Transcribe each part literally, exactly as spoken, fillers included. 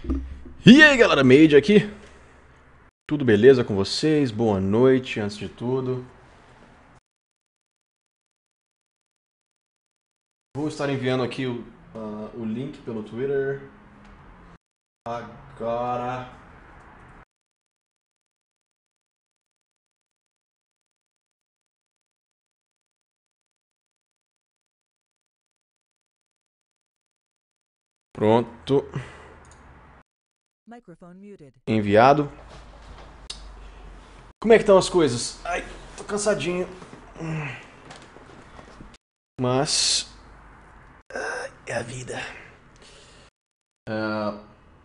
E aí galera, Made aqui. Tudo beleza com vocês? Boa noite, antes de tudo. Vou estar enviando aqui o, uh, o link pelo Twitter. Agora. Pronto. Enviado. Como é que estão as coisas? Ai, tô cansadinho. Mas... é a vida. Uh,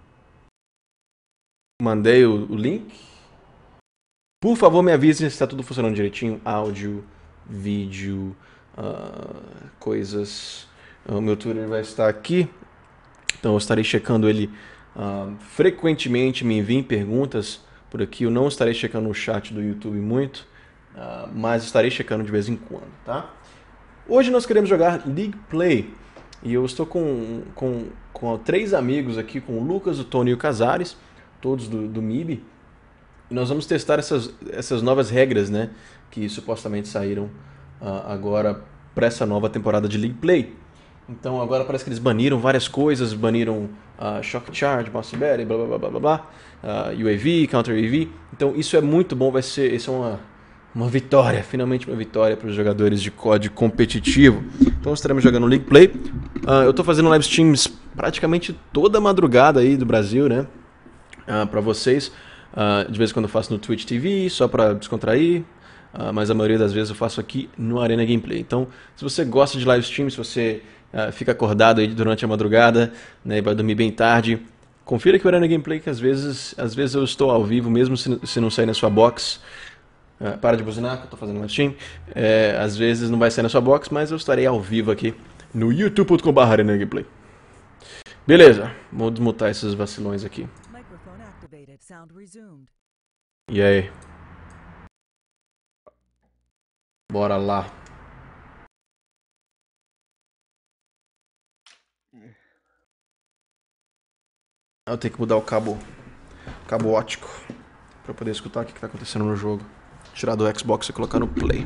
mandei o, o link. Por favor, me avise se está tudo funcionando direitinho. Áudio, vídeo, uh, coisas. O meu Twitter vai estar aqui. Então eu estarei checando ele uh, frequentemente. Me enviem perguntas por aqui. Eu não estarei checando o chat do YouTube muito, uh, mas estarei checando de vez em quando, tá? Hoje nós queremos jogar League Play. E eu estou com, com, com três amigos aqui, com o Lucas, o Tony e o Casares, todos do, do M I B. E nós vamos testar essas, essas novas regras, né? Que supostamente saíram uh, agora para essa nova temporada de League Play. Então agora parece que eles baniram várias coisas, baniram uh, Shock Charge, Mouse Berry, blá blá blá blá blá, uh, U A V, Counter U A V. Então isso é muito bom, vai ser, isso é uma, uma vitória, finalmente uma vitória para os jogadores de C O D competitivo. Então estaremos jogando League Play. Uh, eu estou fazendo live streams praticamente toda madrugada aí do Brasil, né? Uh, para vocês. Uh, de vez em quando eu faço no Twitch T V, só para descontrair. Uh, mas a maioria das vezes eu faço aqui no Arena Gameplay. Então, se você gosta de live stream, se você uh, fica acordado aí durante a madrugada, né, e vai dormir bem tarde, confira aqui o Arena Gameplay, que às vezes, às vezes eu estou ao vivo, mesmo se, se não sair na sua box. Uh, para de buzinar, que eu estou fazendo live stream. É, às vezes não vai sair na sua box, mas eu estarei ao vivo aqui no youtube ponto com barra Arena Gameplay. Beleza, vou desmutar esses vacilões aqui. E aí? Bora lá. Eu tenho que mudar o cabo, cabo óptico para poder escutar o que está acontecendo no jogo. Tirar do Xbox e colocar no Play.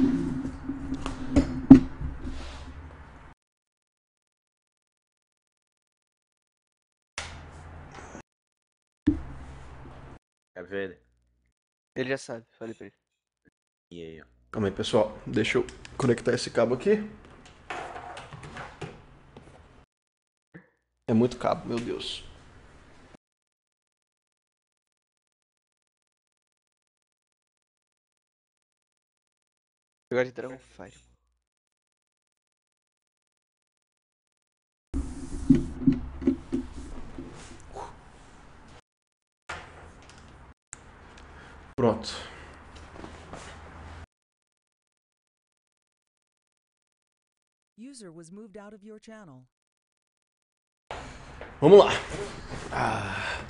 Quer ver ele? Ele já sabe, falei pra ele. E aí, ó. Calma aí, pessoal. Deixa eu conectar esse cabo aqui. É muito cabo, meu Deus. Jogar de Dragon Fire. Pronto. User was moved out of your channel. Vamos lá. Ah.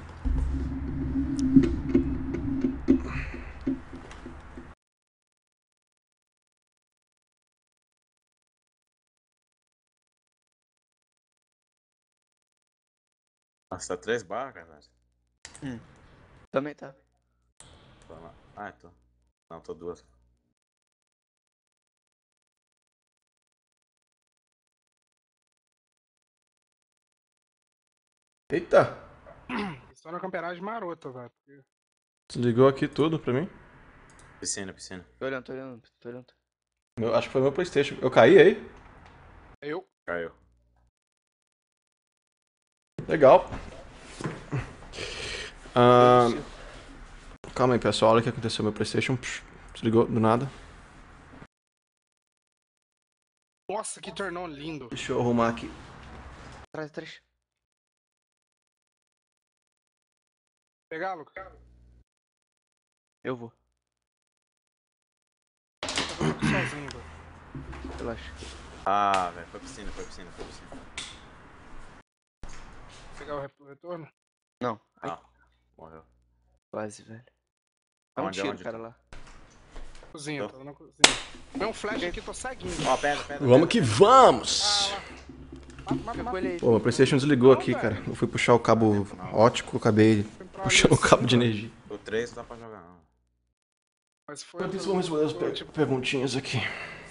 Nossa, tá três barras, cara. Hum. Também tá. Ah, tô. Não, tô duas. Eita! Só na camperagem marota, velho. Desligou aqui tudo pra mim. Piscina, piscina. Tô olhando, tô olhando, tô olhando. Eu acho que foi meu PlayStation. Eu caí aí? Eu? Caiu. Legal. Ah, calma aí, pessoal. Olha o que aconteceu. Meu PlayStation psh, desligou do nada. Nossa, que turn on lindo. Deixa eu arrumar aqui. Atrás, atrás. Pegar, Lucas? Eu vou. Tô fazendo sozinho, velho. Relaxa. Ah, velho. Foi piscina, foi piscina, foi piscina. Pegar o, re o retorno? Não. Ai, Ah, morreu. quase, velho. Dá um Onde, tiro, onde? cara, lá. Cozinha, Eu? tô na cozinha. Vem um flash aqui, tô ceguinho. Ó, pedra, pedra. Vamos pedra, que pedra. vamos! Ah, Mata, mata, Ficou mata. ele aí. Pô, meu PlayStation desligou aqui, Não, cara. velho. Eu fui puxar o cabo ótico, acabei puxando o cabo de energia. O três não dá pra jogar, não. Mas foi. Enquanto isso, vamos responder as foi, per- tipo, perguntinhas aqui.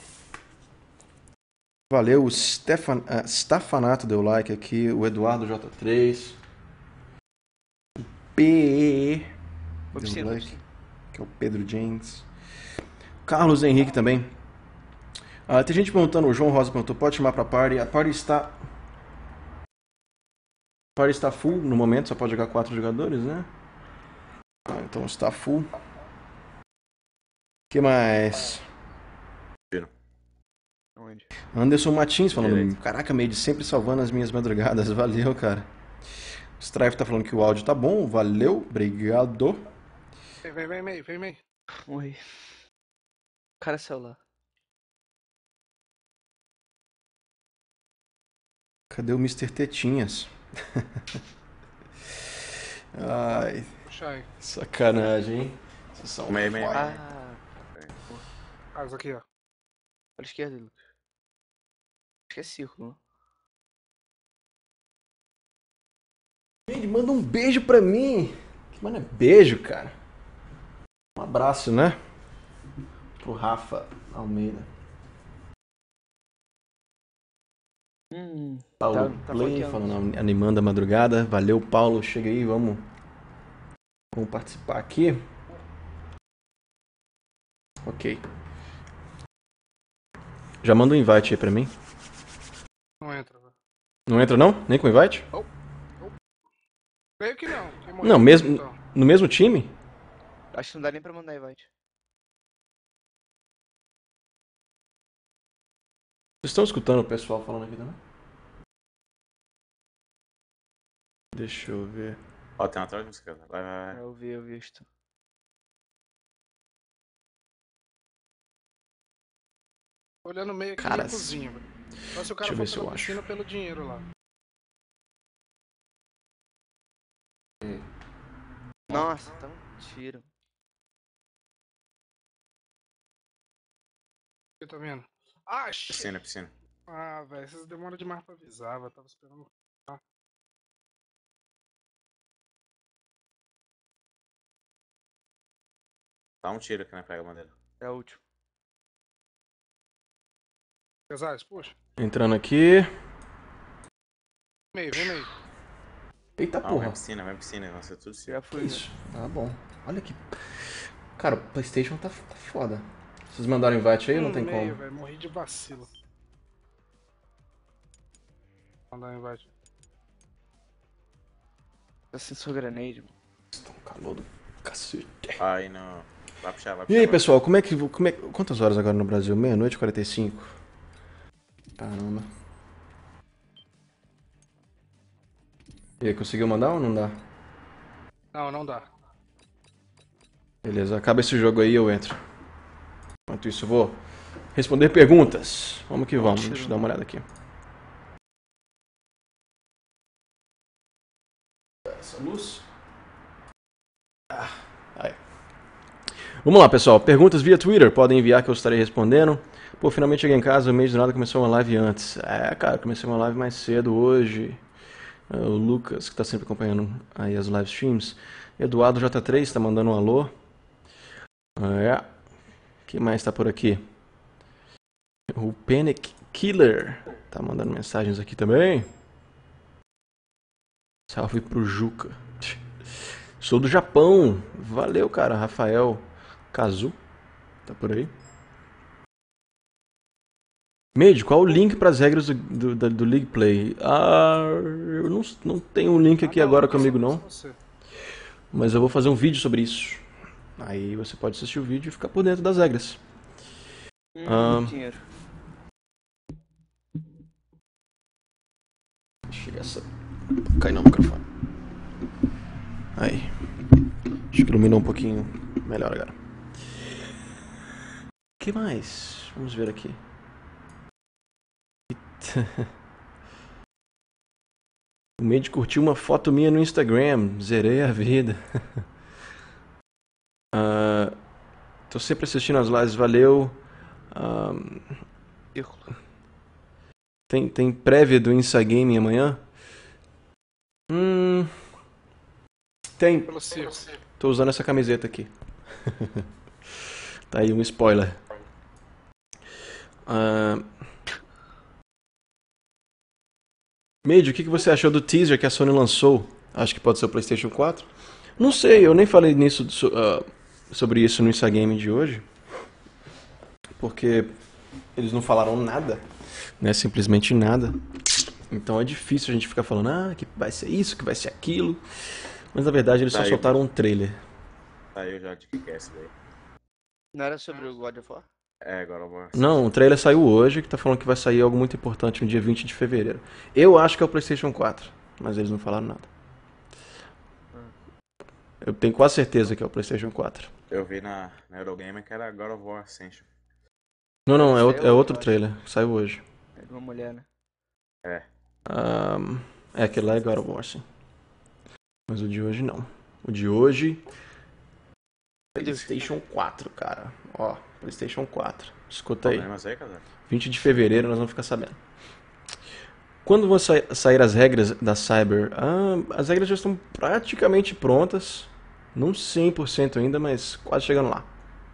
Valeu, o Stefan, uh, Stafanato deu like aqui, o Eduardo J três, o P Foi deu piscina, foi like, piscina. que é o Pedro James, Carlos Henrique também. Ah, tem gente perguntando, o João Rosa perguntou, pode chamar pra party? A party está... A party está full no momento, só pode jogar quatro jogadores, né? Ah, então está full. O que mais? Onde? Anderson Martins falando, Direito. caraca, Made sempre salvando as minhas madrugadas, valeu, cara. O Strife tá falando que o áudio tá bom, valeu, obrigado. Vem, vem, vem, meio, vem, meio. Morri. Cara, celular. Cadê o mister Tetinhas? Ai, Puxa aí. sacanagem, hein? Vocês são Meio, meio, foda. meio. Ah, Ah, isso aqui, ó. olha a esquerda, Lucas. Acho que é círculo, não? Ele manda um beijo pra mim. Que mano é beijo, cara. Um abraço, né? Pro Rafa Almeida. Hum, Paulo tá, tá Play bloqueando. falando, animando a madrugada. Valeu, Paulo. Chega aí, vamos, vamos participar aqui. Ok. Já manda um invite aí pra mim. Não entra, velho. Não entra não? Nem com invite? Creio que não. Quem morreu Não, mesmo então. no mesmo time? Acho que não dá nem pra mandar invite. Vocês estão escutando o pessoal falando aqui também? Deixa eu ver. Ó, tem uma atrás de você, cara. Vai, vai, vai. Eu vi, eu vi isto. Olhando meio aqui Cara, na cozinha, velho. Só se o cara deixa eu for ver se eu pela acho. piscina pelo dinheiro lá. Nossa, tá um tiro. Você tá vendo? Ah, shit. Piscina, piscina. Ah, velho, vocês demoram demais pra avisar, velho. Tava esperando. Dá um tiro aqui na pega madeira. É o último. Pesares, puxa. Entrando aqui. Meio, vem meio. Eita Não, porra. vai piscina, vai piscina. Vai ser tudo Já certo. fui. Que isso? Ah, bom. Olha aqui. Cara, o PlayStation tá, tá foda. Vocês mandaram invite aí? Não Hum, tem meio, como. velho. Morri de vacilo. Vou mandar um invite. Tá sensor grenade, mano. Estão calor do cacete. Aí não. Vai puxar, vai E puxar. aí, vai pessoal, como é que. Como é, quantas horas agora no Brasil? Meia-noite e quarenta e cinco. Caramba. E aí, conseguiu mandar ou não dá? Não, não dá. Beleza, acaba esse jogo aí e eu entro. Enquanto isso, eu vou responder perguntas. Vamos que vamos. Deixa eu dar uma olhada aqui. Essa luz. Ah, aí. Vamos lá, pessoal. Perguntas via Twitter. Podem enviar que eu estarei respondendo. Pô, finalmente cheguei em casa. O mês do nada começou uma live antes. É, cara, comecei uma live mais cedo hoje. É, o Lucas, que está sempre acompanhando aí as live streams. Eduardo J três está mandando um alô. É. Quem mais está por aqui? O Panic Killer tá mandando mensagens aqui também. Salve pro Juca. Sou do Japão. Valeu, cara. Rafael Kazu. Tá por aí. Made, qual o link para as regras do, do, do, do League Play? Ah, eu não, não tenho um link aqui Ah, não, agora só- comigo só não. você. Mas eu vou fazer um vídeo sobre isso. Aí você pode assistir o vídeo e ficar por dentro das regras. Hum, Ah. dinheiro. Deixa essa. Cai no microfone. Aí. Acho que iluminou um pouquinho melhor agora. O que mais? Vamos ver aqui. O Made curtiu uma foto minha no Instagram. Zerei a vida. Ah, tô sempre assistindo as lives, valeu. Ah, Círculo. Tem, tem prévia do Inside Gaming amanhã? Hum. Tem. Pelo circo. Tô usando essa camiseta aqui. Tá aí um spoiler. Uh... Made, o que que você achou do teaser que a Sony lançou? Acho que pode ser o PlayStation quatro. Não sei, eu nem falei nisso, uh, sobre isso no Instagame de hoje. Porque eles não falaram nada. Né? Simplesmente nada. Então é difícil a gente ficar falando, ah, que vai ser isso, que vai ser aquilo. Mas na verdade eles Tá só aí. soltaram um trailer. Tá aí, eu já te que esse daí. Não era sobre o God of War? É, agora eu vou... Não, o trailer saiu hoje, que tá falando que vai sair algo muito importante no dia vinte de fevereiro. Eu acho que é o PlayStation quatro, mas eles não falaram nada. Eu tenho quase certeza que é o PlayStation quatro. Eu vi na, na Eurogamer que era God of War Ascension. Não, não, é, Saiu outro, é hoje, outro eu acho. trailer, saiu hoje. É de uma mulher, né? É. Um, é, aquele lá é God of War, sim. Mas o de hoje não. O de hoje... PlayStation quatro, cara. Ó, PlayStation quatro. Escuta aí. Problemas aí, cara? vinte de fevereiro nós vamos ficar sabendo. Quando vão sa- sair as regras da Cyber? Ah, as regras já estão praticamente prontas. Não cem por cento ainda, mas quase chegando lá.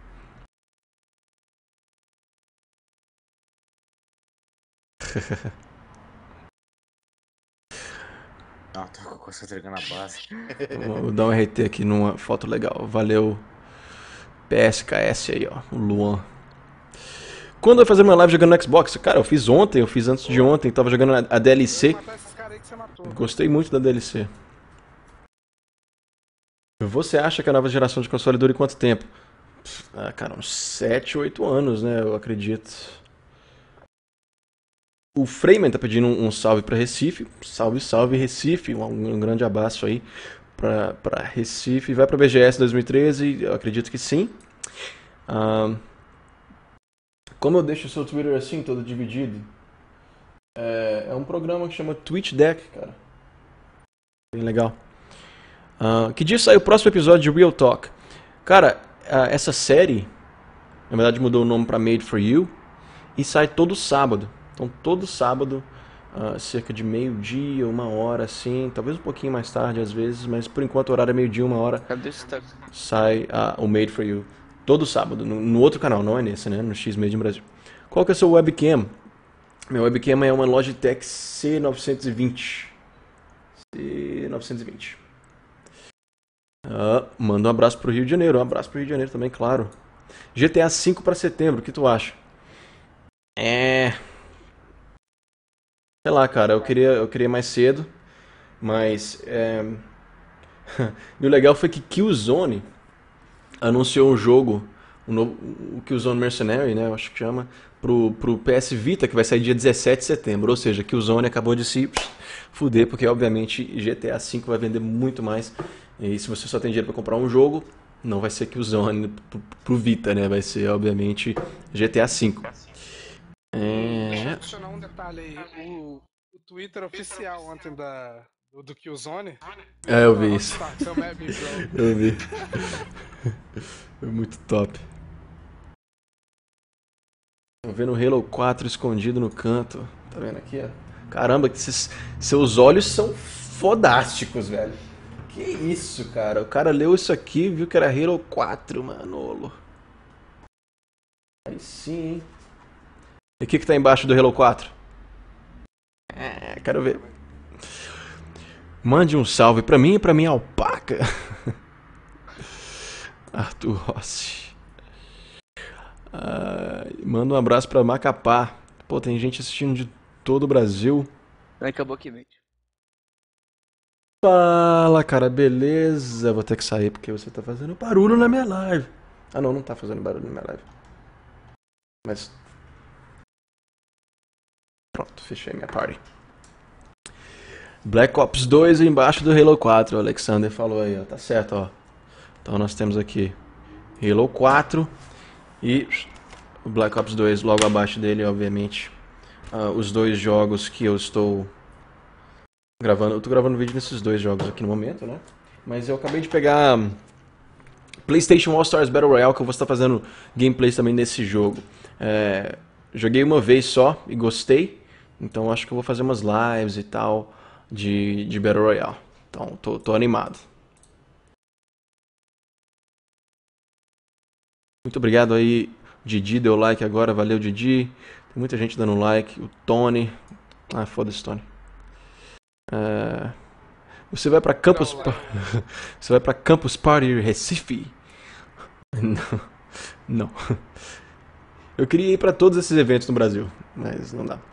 Não, tô com você entregando a base. Vou dar um R T aqui numa foto legal. Valeu. P S K S aí, ó. O Luan. Quando eu fazer uma live jogando no Xbox? Cara, eu fiz ontem, eu fiz antes de ontem. Tava jogando a D L C. Vou matar esses caras aí que você matou. Gostei muito da D L C. Você acha que a nova geração de console dure quanto tempo? Ah, cara, uns sete, oito anos, né? Eu acredito. O Freeman tá pedindo um, um salve pra Recife. Salve, salve, Recife. Um, um grande abraço aí pra, pra Recife. Vai pra B G S dois mil e treze? Eu acredito que sim. Ah, como eu deixo o seu Twitter assim, todo dividido? É, é um programa que chama Twitch Deck, cara. Bem legal. Ah, que dia sai o próximo episódio de Real Talk? Cara, ah, essa série, na verdade mudou o nome pra Made for You, e sai todo sábado. Então todo sábado, ah, cerca de meio-dia, uma hora assim, talvez um pouquinho mais tarde às vezes, mas por enquanto o horário é meio-dia, uma hora, Cadê esse tá? sai ah, o Made for You. Todo sábado, no, no outro canal, não é nesse, né? No X-Made Brasil. Qual que é o seu webcam? Meu webcam é uma Logitech C novecentos e vinte. C novecentos e vinte. Ah, manda um abraço pro Rio de Janeiro. Um abraço pro Rio de Janeiro também, claro. G T A cinco pra setembro, o que tu acha? É... Sei lá, cara, eu queria, eu queria mais cedo, mas... É... e o legal foi que Killzone anunciou um jogo, o novo, o Killzone Mercenary, né, eu acho que chama, pro, pro P S Vita, que vai sair dia dezessete de setembro. Ou seja, Killzone acabou de se fuder, porque obviamente G T A cinco vai vender muito mais. E se você só tem dinheiro pra comprar um jogo, não vai ser Killzone pro, pro Vita, né? Vai ser, obviamente, G T A cinco. Deixa eu É... adicionar um detalhe aí. O, o Twitter oficial ontem da, do, do Killzone. É, eu vi isso. Tá, seu Mab, bro. Eu vi. Foi muito top. Tô vendo o Halo quatro escondido no canto. Tá vendo aqui, ó? Caramba, que esses, seus olhos são fodásticos, velho. Que isso, cara? O cara leu isso aqui e viu que era Halo quatro, manolo. Aí sim, hein? E o que que tá embaixo do Halo quatro? É, quero ver. Mande um salve pra mim e pra minha alpaca. Arthur Rossi. Ah, manda um abraço pra Macapá. Pô, tem gente assistindo de todo o Brasil. Aí acabou aqui, mate. Fala, cara, beleza? Vou ter que sair porque você tá fazendo barulho na minha live. Ah, não, não tá fazendo barulho na minha live. Mas... Pronto, fechei minha party. Black Ops dois embaixo do Halo quatro, o Alexander falou aí, ó. Tá certo, ó. Então nós temos aqui Halo quatro e o Black Ops dois logo abaixo dele, obviamente. Uh, os dois jogos que eu estou gravando. Eu tô gravando vídeo nesses dois jogos aqui no momento, né? Mas eu acabei de pegar PlayStation All Stars Battle Royale, que eu vou estar fazendo gameplays também nesse jogo. É, joguei uma vez só e gostei, Então acho que eu vou fazer umas lives e tal de, de Battle Royale. Então tô, tô animado. Muito obrigado aí, Didi deu like agora, valeu Didi. Tem muita gente dando like, o Tony. Ah, foda-se, Tony. É... Você vai pra Campus Não, Pa- Você vai pra Campus Party Recife? Não. Não. Eu queria ir pra todos esses eventos no Brasil, mas não dá.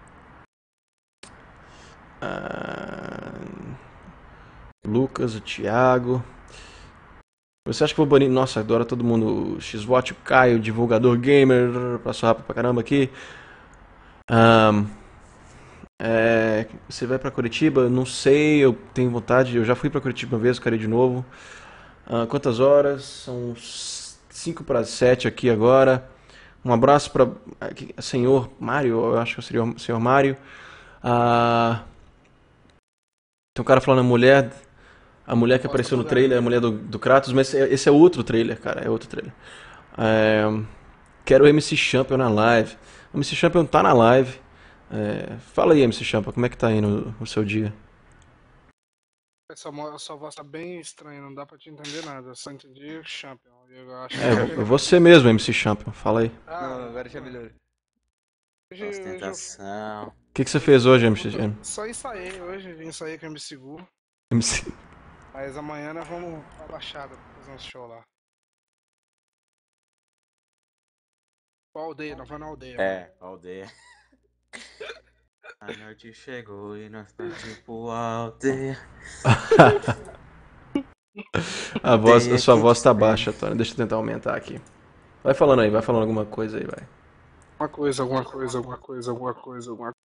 Ah, Lucas, o Thiago. Você acha que eu vou banir? Nossa, adora todo mundo. X-Watch, o Caio, divulgador gamer. Passou rápido pra caramba aqui. Ahn, é, você vai pra Curitiba? Não sei, eu tenho vontade. Eu já fui pra Curitiba uma vez, quero ir de novo. Ah, quantas horas? São cinco para sete aqui agora. Um abraço para senhor Mário, eu acho que seria o senhor Mário. Ah, tem um cara falando a mulher, a mulher que Nossa, apareceu no tô trailer, a mulher do, do Kratos, mas esse é, esse é outro trailer, cara, é outro trailer. É, quero o M C Champion na live. O M C Champion tá na live. É, fala aí, M C Champion, como é que tá aí no, no seu dia? Essa mo- sua voz tá bem estranha, não dá pra te entender nada. Eu só entendi o Champion. Eu acho É, que... é você mesmo, M C Champion, fala aí. Ah, Não, agora já melhorou. hoje, hoje eu Ostentação. O que, que você fez hoje, M C Champion? só ensaiei hoje, ensaiei com o M C Gu. M C... Mas amanhã nós vamos pra Baixada pra fazer um show lá. Pra aldeia, nós vamos na aldeia. mano. É, aldeia. A noite chegou e nós tá tipo aldeia. A, voz, a Aldeia sua que voz tá distante. baixa, Tony. Deixa eu tentar aumentar aqui. Vai falando aí, vai falando alguma coisa aí, vai. Alguma coisa, alguma coisa, alguma coisa, alguma coisa, alguma coisa.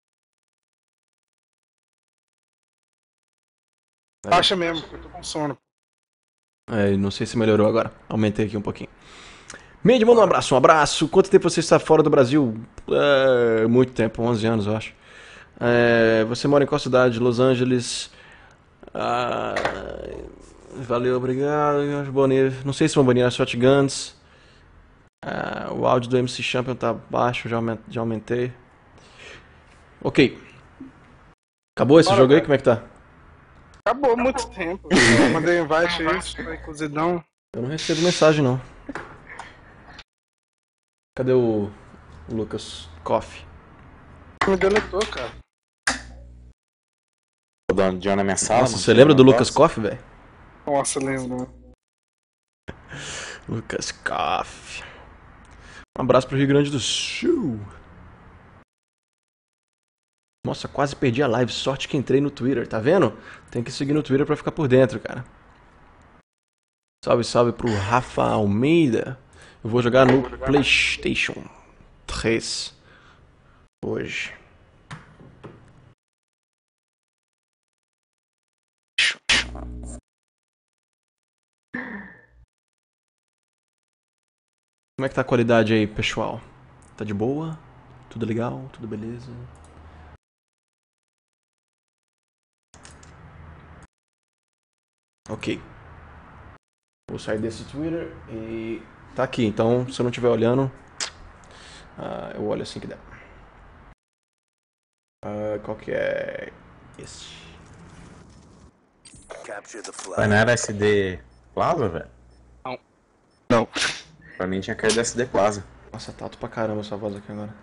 Baixa mesmo, porque eu tô com sono. É, não sei se melhorou agora. Aumentei aqui um pouquinho. Mandy, manda um abraço, um abraço. Quanto tempo você está fora do Brasil? É, muito tempo, onze anos, eu acho. É, você mora em qual cidade? Los Angeles. Ah, valeu, obrigado. Jorge Bonner. Não sei se vão banir as shotguns. Ah, o áudio do M C Champion tá baixo, já aumen- já aumentei. Ok. Acabou esse Bora, jogo aí? velho. Como é que tá? Acabou há muito tempo. Eu mandei invite aí, isso tá aí cozidão. Eu não recebo mensagem, não. Cadê o, o Lucas Coffee? Me deletou, cara. Tô dando John na minha sala. Nossa, mano. você lembra do Não Lucas posso. Coffee, velho? Nossa, lembro. Lucas Coffee. Um abraço pro Rio Grande do Sul. Nossa, quase perdi a live. Sorte que entrei no Twitter, tá vendo? Tem que seguir no Twitter pra ficar por dentro, cara. Salve, salve pro Rafa Almeida. Eu vou jogar no PlayStation três hoje. Como é que tá a qualidade aí, pessoal? Tá de boa? Tudo legal? Tudo beleza? Ok. Vou sair desse Twitter e tá aqui. Então, se eu não estiver olhando, ah, eu olho assim que der. Ah, qual que é esse? Mas não era S D Plaza, velho? Não. Não. Pra mim tinha caído S D Plaza. Nossa, tá alto pra caramba essa voz aqui agora.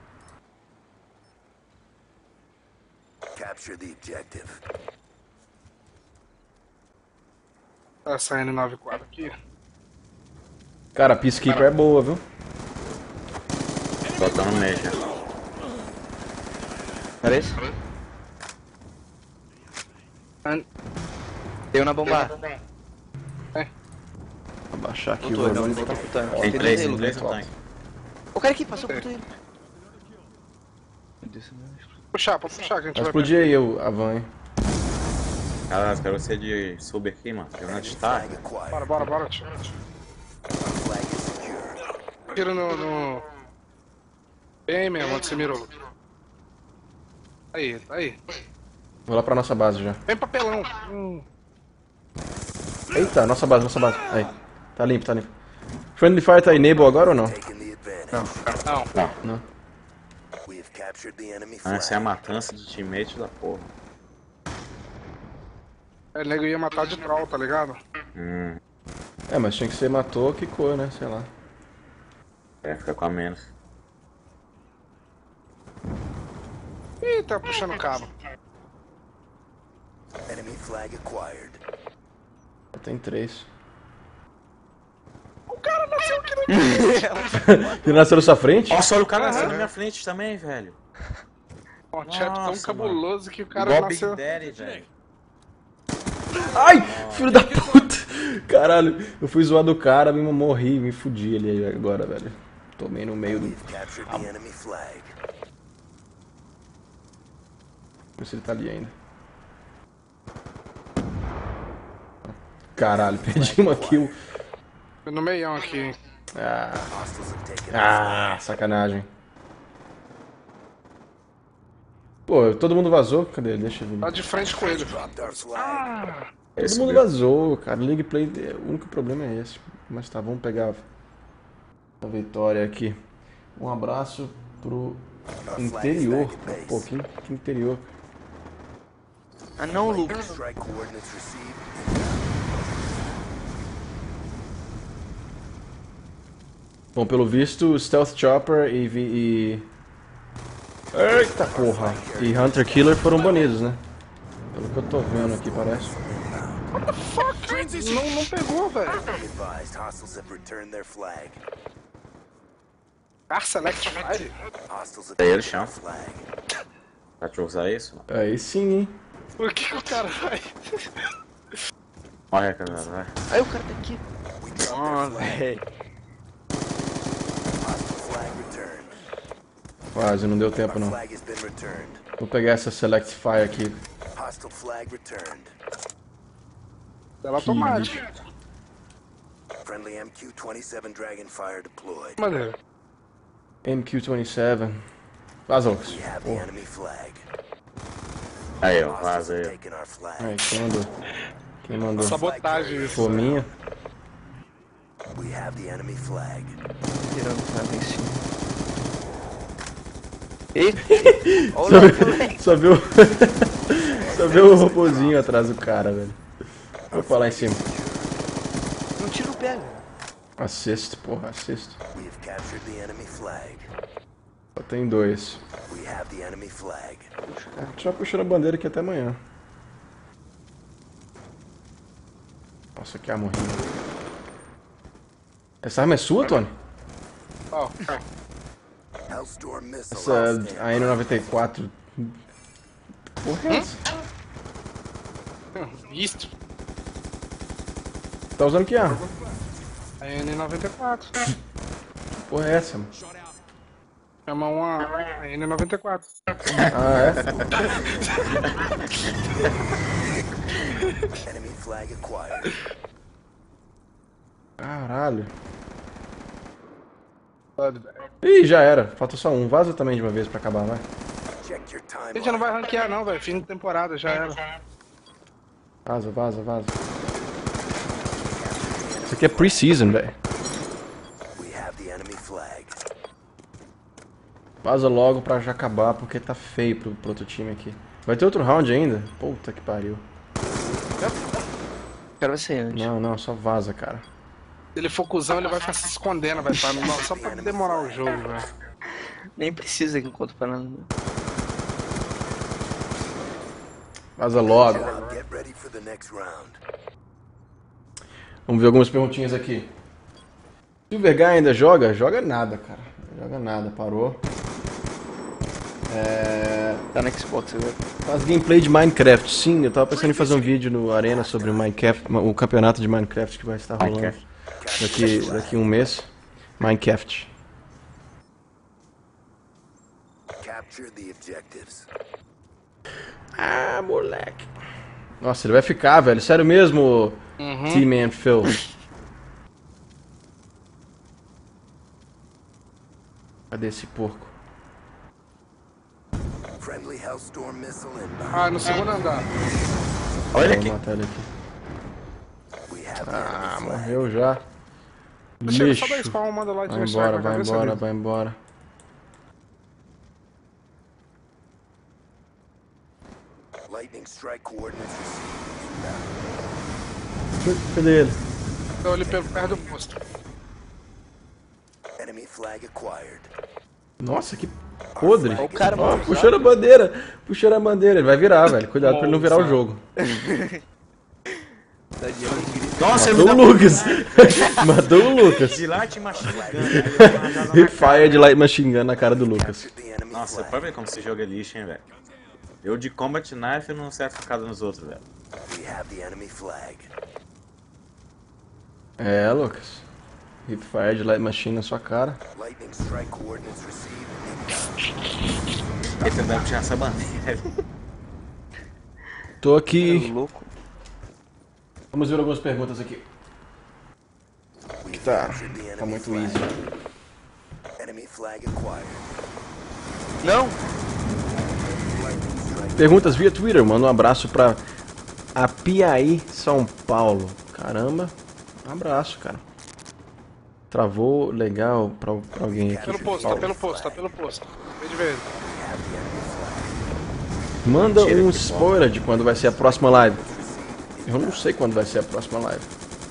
Capture the objective. Tá saindo nove quatro aqui. Cara, a Peacekeeper é boa, viu? Botando no meio já. Era isso? An- Deu na bomba. Vou baixar aqui Voltou, o ele volume. voltou pro tanque. Tem Tem três, três tem três aí, no Lucas. tanque. O cara aqui passou por tudo. Meu Deus, meu Deus. Puxar, pode puxar que a gente Vai vai. explodir aí o- a van, hein? Caralho, quero você de sub aqui, mano. Eu não te tá. Flag acquired. Bora, bora, bora, tio. Flag is secured. Tira no. no... Bem mesmo, onde você mirou. Aí, tá aí. Vou lá pra nossa base já. Vem papelão. Hum. Eita, nossa base, nossa base. Aí. Tá limpo, tá limpo. Friendly Fire tá enable agora ou não? Taking the advantage. Não. Não. Não. We have captured the enemy Ah, essa é a flag. matança de teammate da porra. É, nego ia matar de troll, tá ligado? Hum, É, mas tinha que ser matou, quicou, né? Sei lá. é, fica com a menos. Ih, tá puxando o cabo. Enemy flag acquired. Tem três. O cara nasceu aqui no Ele nasceu na sua frente? Nossa, olha o cara Aham. nasceu na minha frente também, velho. Ó, chat tão Nossa, cabuloso que o cara Igual Big nasceu. Daddy, velho. Ai! Filho da puta! Caralho, eu fui zoar do cara, me morri, me fudi ali agora, velho. Tomei no meio do. We have captured the enemy flag. Não sei se ele tá ali ainda. Caralho, perdi uma kill. No meião aqui, hein? Ah, Hostiles have taken ah, sacanagem. Pô, todo mundo vazou? Cadê? Deixa eu ver. Tá de frente com ele. dropped our flag. Ah, Todo Esse mundo meu. vazou, cara. League Play, o único problema é esse. Mas tá, vamos pegar a vitória aqui. Um abraço pro Our flag is interior. back at Pô, base. que, que interior. Ah não, Lucas. Strike coordinates received. Bom, pelo visto, Stealth Chopper e, vi- e... Eita porra! E Hunter Killer foram banidos, né? Pelo que eu tô vendo aqui, parece. não, não pegou, velho. Be advised, hostiles have returned their flag. Ah, Select Fire? Hostiles have Aí ele taken chama. our flag. Pra te usar isso? Aí sim, hein? Por que que o cara vai? Olha, cara, vai. Aí o cara tá aqui. We dropped Ah, their flag. velho. Hostile flag returned. Quase, não deu tempo Our não. flag has been returned. Vou pegar essa Select Fire aqui. Hostile flag returned. Ela automático. Friendly M Q twenty-seven Dragonfire deployed. Maneiro. M Q vinte e sete. Vaza, Lucas. We have the Porra. enemy flag. Aí, ó, Hostiles vaza have aí. taken our flag. Aí, quem mandou? Quem mandou? Sabotagem isso. Foi minha? We have the enemy flag. Tirando o cara lá em cima. Ei! Só Olha viu, só viu, só viu o robozinho atrás do cara, velho. Vou falar em cima. Não tira o pé, velho. Assist, porra, assist. We have captured the enemy flag. Só tem dois. We have the enemy flag. A gente vai puxando a bandeira aqui até amanhã. Nossa, que arma horrível. Essa arma é sua, Tony? Ó, Hellstorm missile. Essa on stand. A N noventa e quatro. Porra, é essa? visto. Tá usando que arma? A N noventa e quatro. Porra, é essa, mano? Chama uma a N noventa e quatro. Ah, é? Enemy flag acquired. Caralho. Pode, velho. Ih, já era. Falta só um. Vaza também de uma vez pra acabar, vai. Check your A gente não timeline. vai ranquear não, velho. Fim de temporada, já era. Vaza, vaza, vaza. Isso aqui é pre-season, velho. We have the enemy flag. Vaza logo pra já acabar, porque tá feio pro, pro outro time aqui. Vai ter outro round ainda? Puta que pariu. O cara vai ser antes. Não, não, só vaza, cara. Se ele for cuzão, ele vai ficar se escondendo, velho. pra não- Só pra demorar o jogo, velho. Nem precisa que enquanto para. Vaza logo. Now get ready for the next round. Vamos ver algumas perguntinhas aqui. Silver Guy ainda joga? Joga nada, cara. Joga nada, parou. É... Tá no Xbox agora. Faz gameplay de Minecraft. Sim, eu tava pensando em fazer um vídeo no Arena sobre o Minecraft, o campeonato de Minecraft que vai estar rolando Minecraft. daqui, daqui um mês. Minecraft. Capture the objectives. Ah, moleque. Nossa, ele vai ficar, velho. Sério mesmo, T-Man Phil. Cadê esse porco? Friendly Hellstorm missile inbound. Ah, no segundo andar. Olha Vou aqui. matar ele aqui. We have the Ah, enemy flag. morreu já. Deixa ele Lixo. só dar spawn, manda lá e Vai tira embora, sniper, vai quero ver se embora, ele- vai embora. Lightning strike coordinates received. Cadê ele? Então ele pelo perto do posto. Enemy flag acquired. Nossa, que podre. Ó o cara, Ó, mano. puxando a bandeira. Puxando a bandeira. Ele vai virar, velho. Cuidado pra ele não virar o jogo. Nossa, ele Matou me o dá Lucas. Matou o Lucas. de light machine gun. Hip fire de light machine gun na cara do Lucas. Captured the enemy Nossa, flag. pode ver como esse jogo é lixo, hein, velho. Eu de combat knife não acerto facada nos outros, velho. We have the enemy flag. É, Lucas. Hip fire de light machine na sua cara. Lightning strike coordinates received. Ele tentando tirar essa bandeira. Tô aqui. Louco. Vamos ver algumas perguntas aqui. We Tá, captured the tá enemy muito flag. easy. Enemy flag acquired. Não! Perguntas via Twitter. Manda um abraço pra Apiaí, São Paulo. Caramba. Um abraço, cara. Travou legal pra, pra alguém aqui. Pelo posto, tá pelo posto, tá pelo posto. Acabei de ver ele. Manda Mentira, um que spoiler de quando vai ser a próxima live. Eu não sei quando vai ser a próxima live.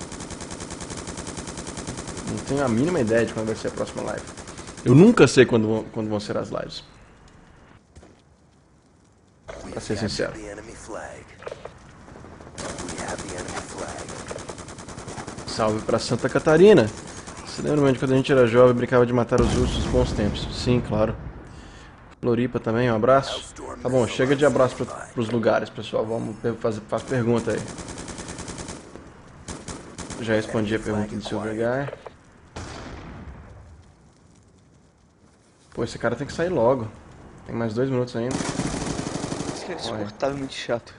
Não tenho a mínima ideia de quando vai ser a próxima live. Eu nunca sei quando vão, quando vão ser as lives. We Pra ser captured sincero. the enemy flag. We have the enemy flag. Salve pra Santa Catarina. Você lembra, mano, de quando a gente era jovem brincava de matar os ursos nos bons tempos? Sim, claro. Floripa também, um abraço. Tá bom, chega de abraço pra, pros lugares, pessoal. Vamos fazer faz pergunta aí. Já respondi a pergunta do Silver Guy. Pô, esse cara tem que sair logo. Tem mais dois minutos ainda. Isso que é insuportavelmente chato.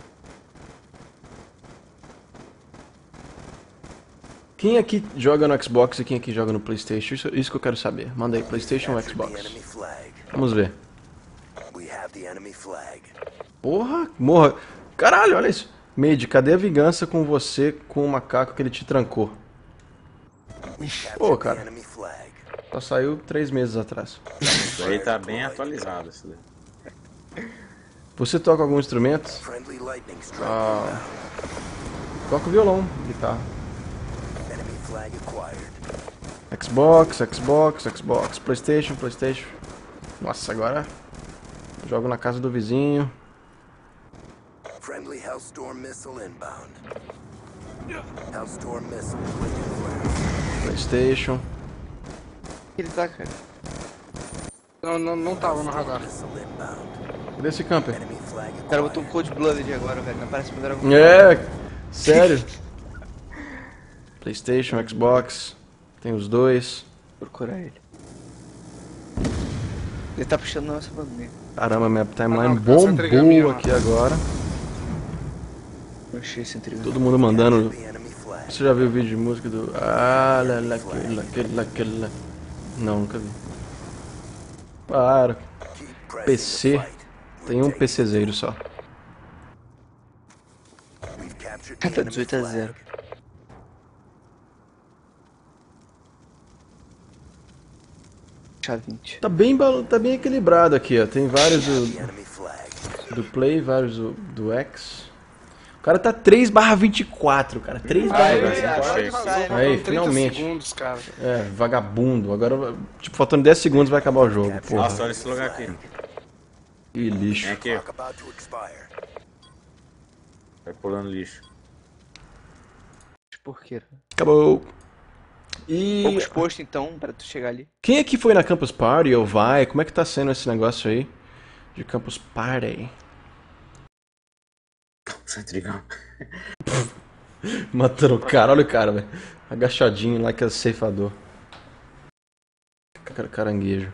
Quem aqui joga no Xbox e quem aqui joga no PlayStation? Isso, isso que eu quero saber. Manda aí, PlayStation ou Captured the Xbox? enemy flag. Vamos ver. We have the enemy flag. Porra, morra. Caralho, olha isso. Made, cadê a vingança com você com o macaco que ele te trancou? Pô, Captured the cara, enemy flag. só saiu três meses atrás. Isso aí tá bem atualizado, isso daí. Você toca algum instrumento? Friendly lightning strike. Ah, toco violão, guitarra. Enemy flag acquired. Xbox, Xbox, Xbox, PlayStation, PlayStation. Nossa, agora jogo na casa do vizinho. Friendly Hellstorm missile inbound. Hellstorm missile deployed flare. PlayStation. Ele tá, cara. Não, não, não tava no radar. Missile inbound. Cadê esse camper? Enemy flag O cara botou um acquired. Cold Blooded agora, velho. Não parece que era É, sério. PlayStation, Xbox. Tem os dois. procurar ele. Ele tá puxando nossa bandeira. Caramba, minha timeline Ah, não, essa entrega é minha, bombou ó. aqui agora. Eu achei esse intriga. Todo mundo mandando. The enemy flag. Você já viu o vídeo de música do. Ah, lá, lá, que, lá, que, lá, que, lá. Não, nunca vi. Para. Keep pressing P the C. fight. Tem um PCzeiro só. We've captured Tá the enemy dezoito a flag. zero. vinte. Tá bem, bal- tá bem equilibrado aqui, ó. Tem vários The do, enemy flag. do Play, vários do, do X. O cara tá três barra vinte e quatro, cara. três barra Aí, vinte e quatro. agora que vazou, Aí, faltam trinta finalmente. segundos, cara. É, vagabundo. Agora, tipo, faltando dez segundos vai acabar o jogo. Nossa, Porra, olha esse lugar aqui. que lixo. Vem aqui, Clock about to expire. vai pulando lixo. Porquê? Acabou. E Pouco exposto então, pra tu chegar ali. quem aqui foi na Campus Party ou vai? Como é que tá sendo esse negócio aí de Campus Party? Essa intriga. Matando o cara, olha o cara, velho. Agachadinho lá que é ceifador. Cara- Caranguejo.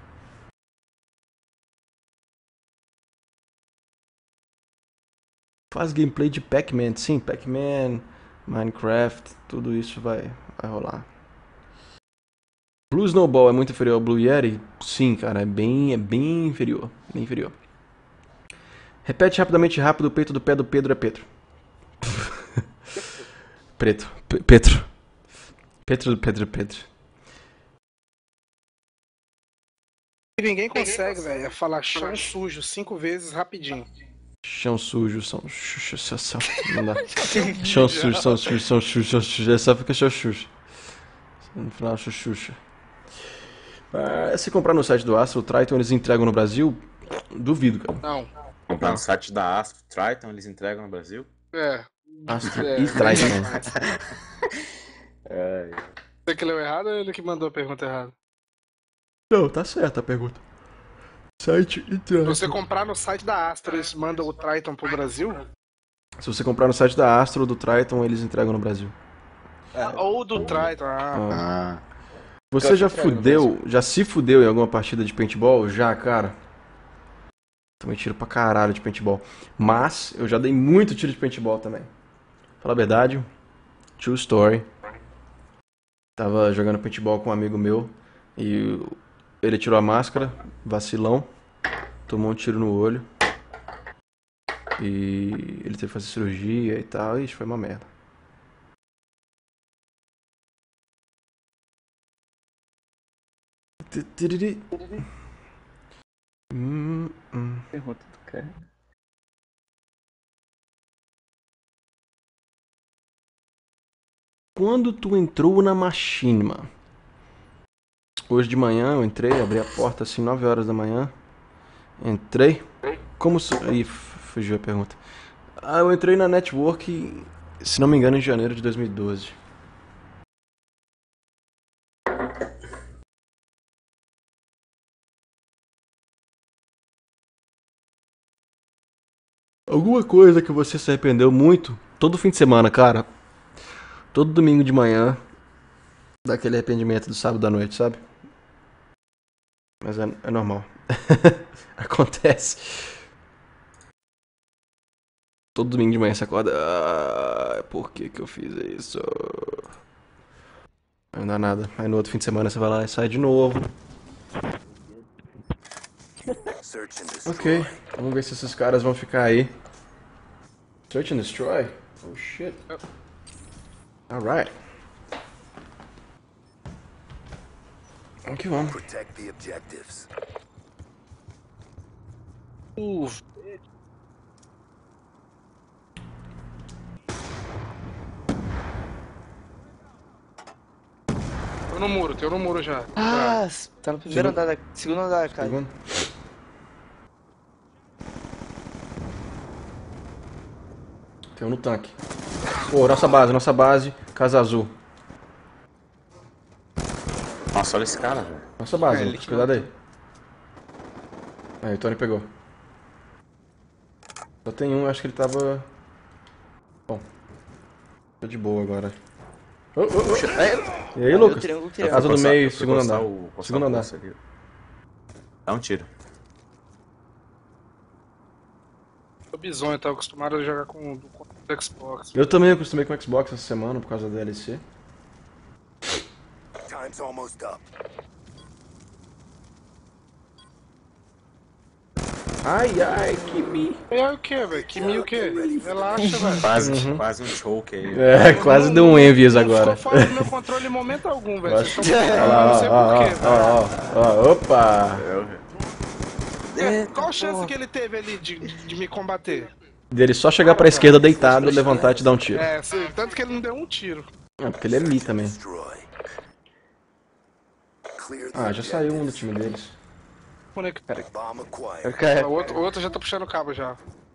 Faz gameplay de Pac-Man, sim, Pac-Man, Minecraft, tudo isso vai, vai rolar. Blue Snowball é muito inferior ao Blue Yeti? Sim, cara, é bem, é bem inferior, bem inferior. Repete rapidamente rápido, o peito do pé do Pedro é Pedro. Preto, Pe- Petro. Petro do Pedro é Pedro. E ninguém consegue, velho, é falar chão sujo cinco vezes rapidinho. Chão sujo, são xuxa, são, são, não dá. Chão sujo, são sujo, são xuxa, são xuxa, só fica chão xuxa. No final, xuxa. Ah, se comprar no site do Astro Triton, eles entregam no Brasil? Duvido, cara. Não. Comprar no site da Astro Triton, eles entregam no Brasil? É. Astro É. e Triton, né? É. Você que leu errado ou ele que mandou a pergunta errada? Não, tá certa a pergunta. Site e Se Triton. você comprar no site da Astra, eles mandam o Triton pro Brasil? Se você comprar no site da Astro ou do Triton, eles entregam no Brasil. Ou do Triton, ah. Ah. Você já fudeu, já se fudeu em alguma partida de paintball? Já, cara. Tomei tiro pra caralho de paintball. Mas eu já dei muito tiro de paintball também. Fala a verdade. True story. Tava jogando paintball com um amigo meu e ele tirou a máscara, vacilão, tomou um tiro no olho e ele teve que fazer cirurgia e tal, e isso foi uma merda. Hum, hum. Pergunta do cara. Quando tu entrou na Machinima? Hoje de manhã eu entrei, abri a porta assim, nove horas da manhã. Entrei. Como. Su... Ih, fugiu a pergunta. Ah, eu entrei na Network, se não me engano, em janeiro de dois mil e doze. Alguma coisa que você se arrependeu muito? Todo fim de semana, cara. Todo domingo de manhã. Dá aquele arrependimento do sábado à noite, sabe? Mas é, é normal. Acontece. Todo domingo de manhã você acorda. Ah, por que que eu fiz isso? Não dá nada. Aí no outro fim de semana você vai lá e sai de novo. Search and destroy. Ok, vamos ver se esses caras vão ficar aí. Search and destroy? Oh shit. Alright. Vamos que vamos. Protect the objectives. Uh, Tô no muro, tô no muro já. Ah, tá no primeiro Segundo- andar, da... segundo andar, cara. Segundo. Tem um no tanque. Pô, nossa base, nossa base. Casa Azul. Nossa, olha esse cara, velho. Nossa base, É, ele Lucas, que cuidado aí. Aí, o Tony pegou. Só tem um, acho que ele tava... Bom. Tô de boa agora. Oh, oh, oh. E aí, Ah, Lucas? eu triângulo, A triângulo. casa do Coçar- meio, eu fui segundo coçar andar. o- coçar Segundo o andar. pulso ali. Dá um tiro. O Bizonho tá acostumado a jogar com do com o Xbox. Eu também acostumei com o Xbox essa semana por causa da D L C. Time's almost up. Ai, ai, que me... É o que, velho? Que mil o quê? Relaxa, velho. Quase, Uhum. quase um choke aí. É, quase deu um envies agora. Não ficou fora do meu controle em momento algum, velho. Vocês estão Olha eu lá, não ó, sei ó, porquê, velho. ó, ó, ó, opa! É, qual a chance que ele teve ali de, de me combater? Dele só chegar pra esquerda deitado, levantar e te dar um tiro. É, se- tanto que ele não deu um tiro. É, porque ele é Mi também. Destroy. Clear the Ah, já saiu um do objectives. time deles. Conectar. Bomb acquired. Cara, O outro, o outro já tá puxando o cabo já.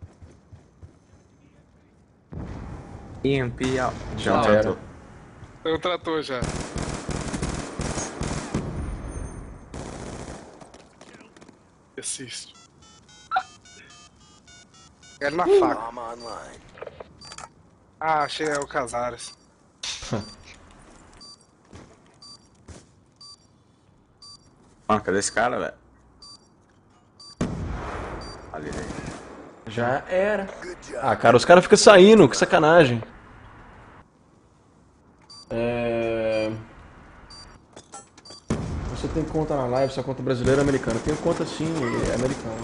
E M P out. Já Já tratou. era. Eu trator já. Assiste. Ele na faca. Bomb online. Ah, achei é o Casares. Ah, cadê esse cara, velho? Ali, aí. Já era. Good job. Ah, cara, os caras ficam saindo, que sacanagem. É... Você tem conta na live, sua conta brasileira ou americana? Eu tenho conta sim, é americana.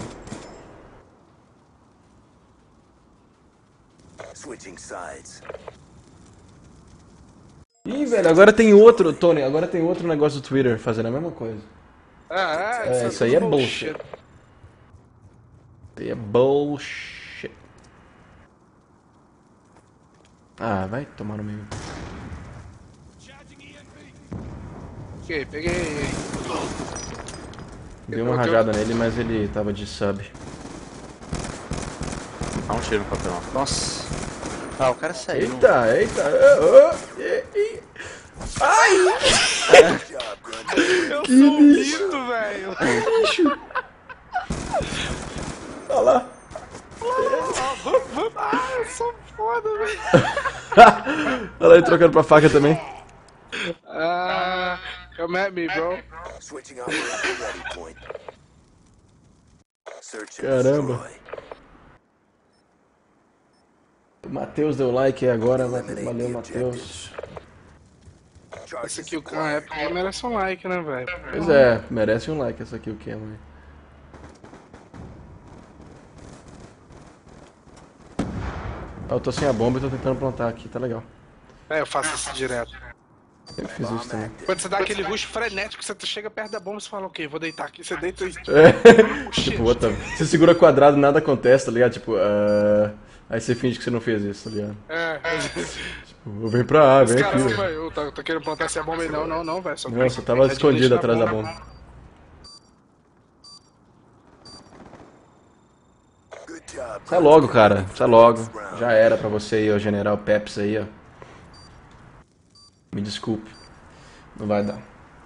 Switching sides. Ih, velho, agora tem outro, Tony, agora tem outro negócio do Twitter fazendo a mesma coisa. Ah, É, isso aí tudo é bullshit. Isso aí é bullshit. Ah, vai tomar no meio. Peguei, peguei. Dei uma rajada nele, mas ele tava de sub. Dá um tiro no papelão. Nossa. Ah, o cara saiu. Eita, eita. Oh, oh, e, e. Ai! Eu sou um mito, velho. Olha lá. Ah, eu sou foda, velho. Olha lá ele trocando pra faca também. Ah, come at me, bro. Switching operation ready point. Search and Caramba. destroy. O Matheus deu like aí agora. Eliminate Valeu, the Matheus. objectives. Esse Charges aqui, o Khan acquired. Epic merece um like, né, velho? Pois é, merece um like essa aqui, o que, mãe? Eu tô sem a bomba e tô tentando plantar aqui, tá legal. É, eu faço isso direto. Sempre fiz isso também. Quando você dá aquele rush frenético, você chega perto da bomba e você fala, ok, vou deitar aqui, você deita e... É. Puxa, Tipo, what the... Você segura quadrado, nada acontece, tá ligado? Tipo, ah, aí você finge que você não fez isso, tá ligado? É, Eu venho pra A, os vem caras, aqui. velho, eu tô, tô querendo plantar essa bomba aí, não, não, não, velho. só Nossa, tem- eu tava tem que escondido administrar atrás da a bomba. Good job. Sai logo, cara. Sai logo. Já era pra você aí, ó, General Peps aí, ó. Me desculpe. Não vai dar.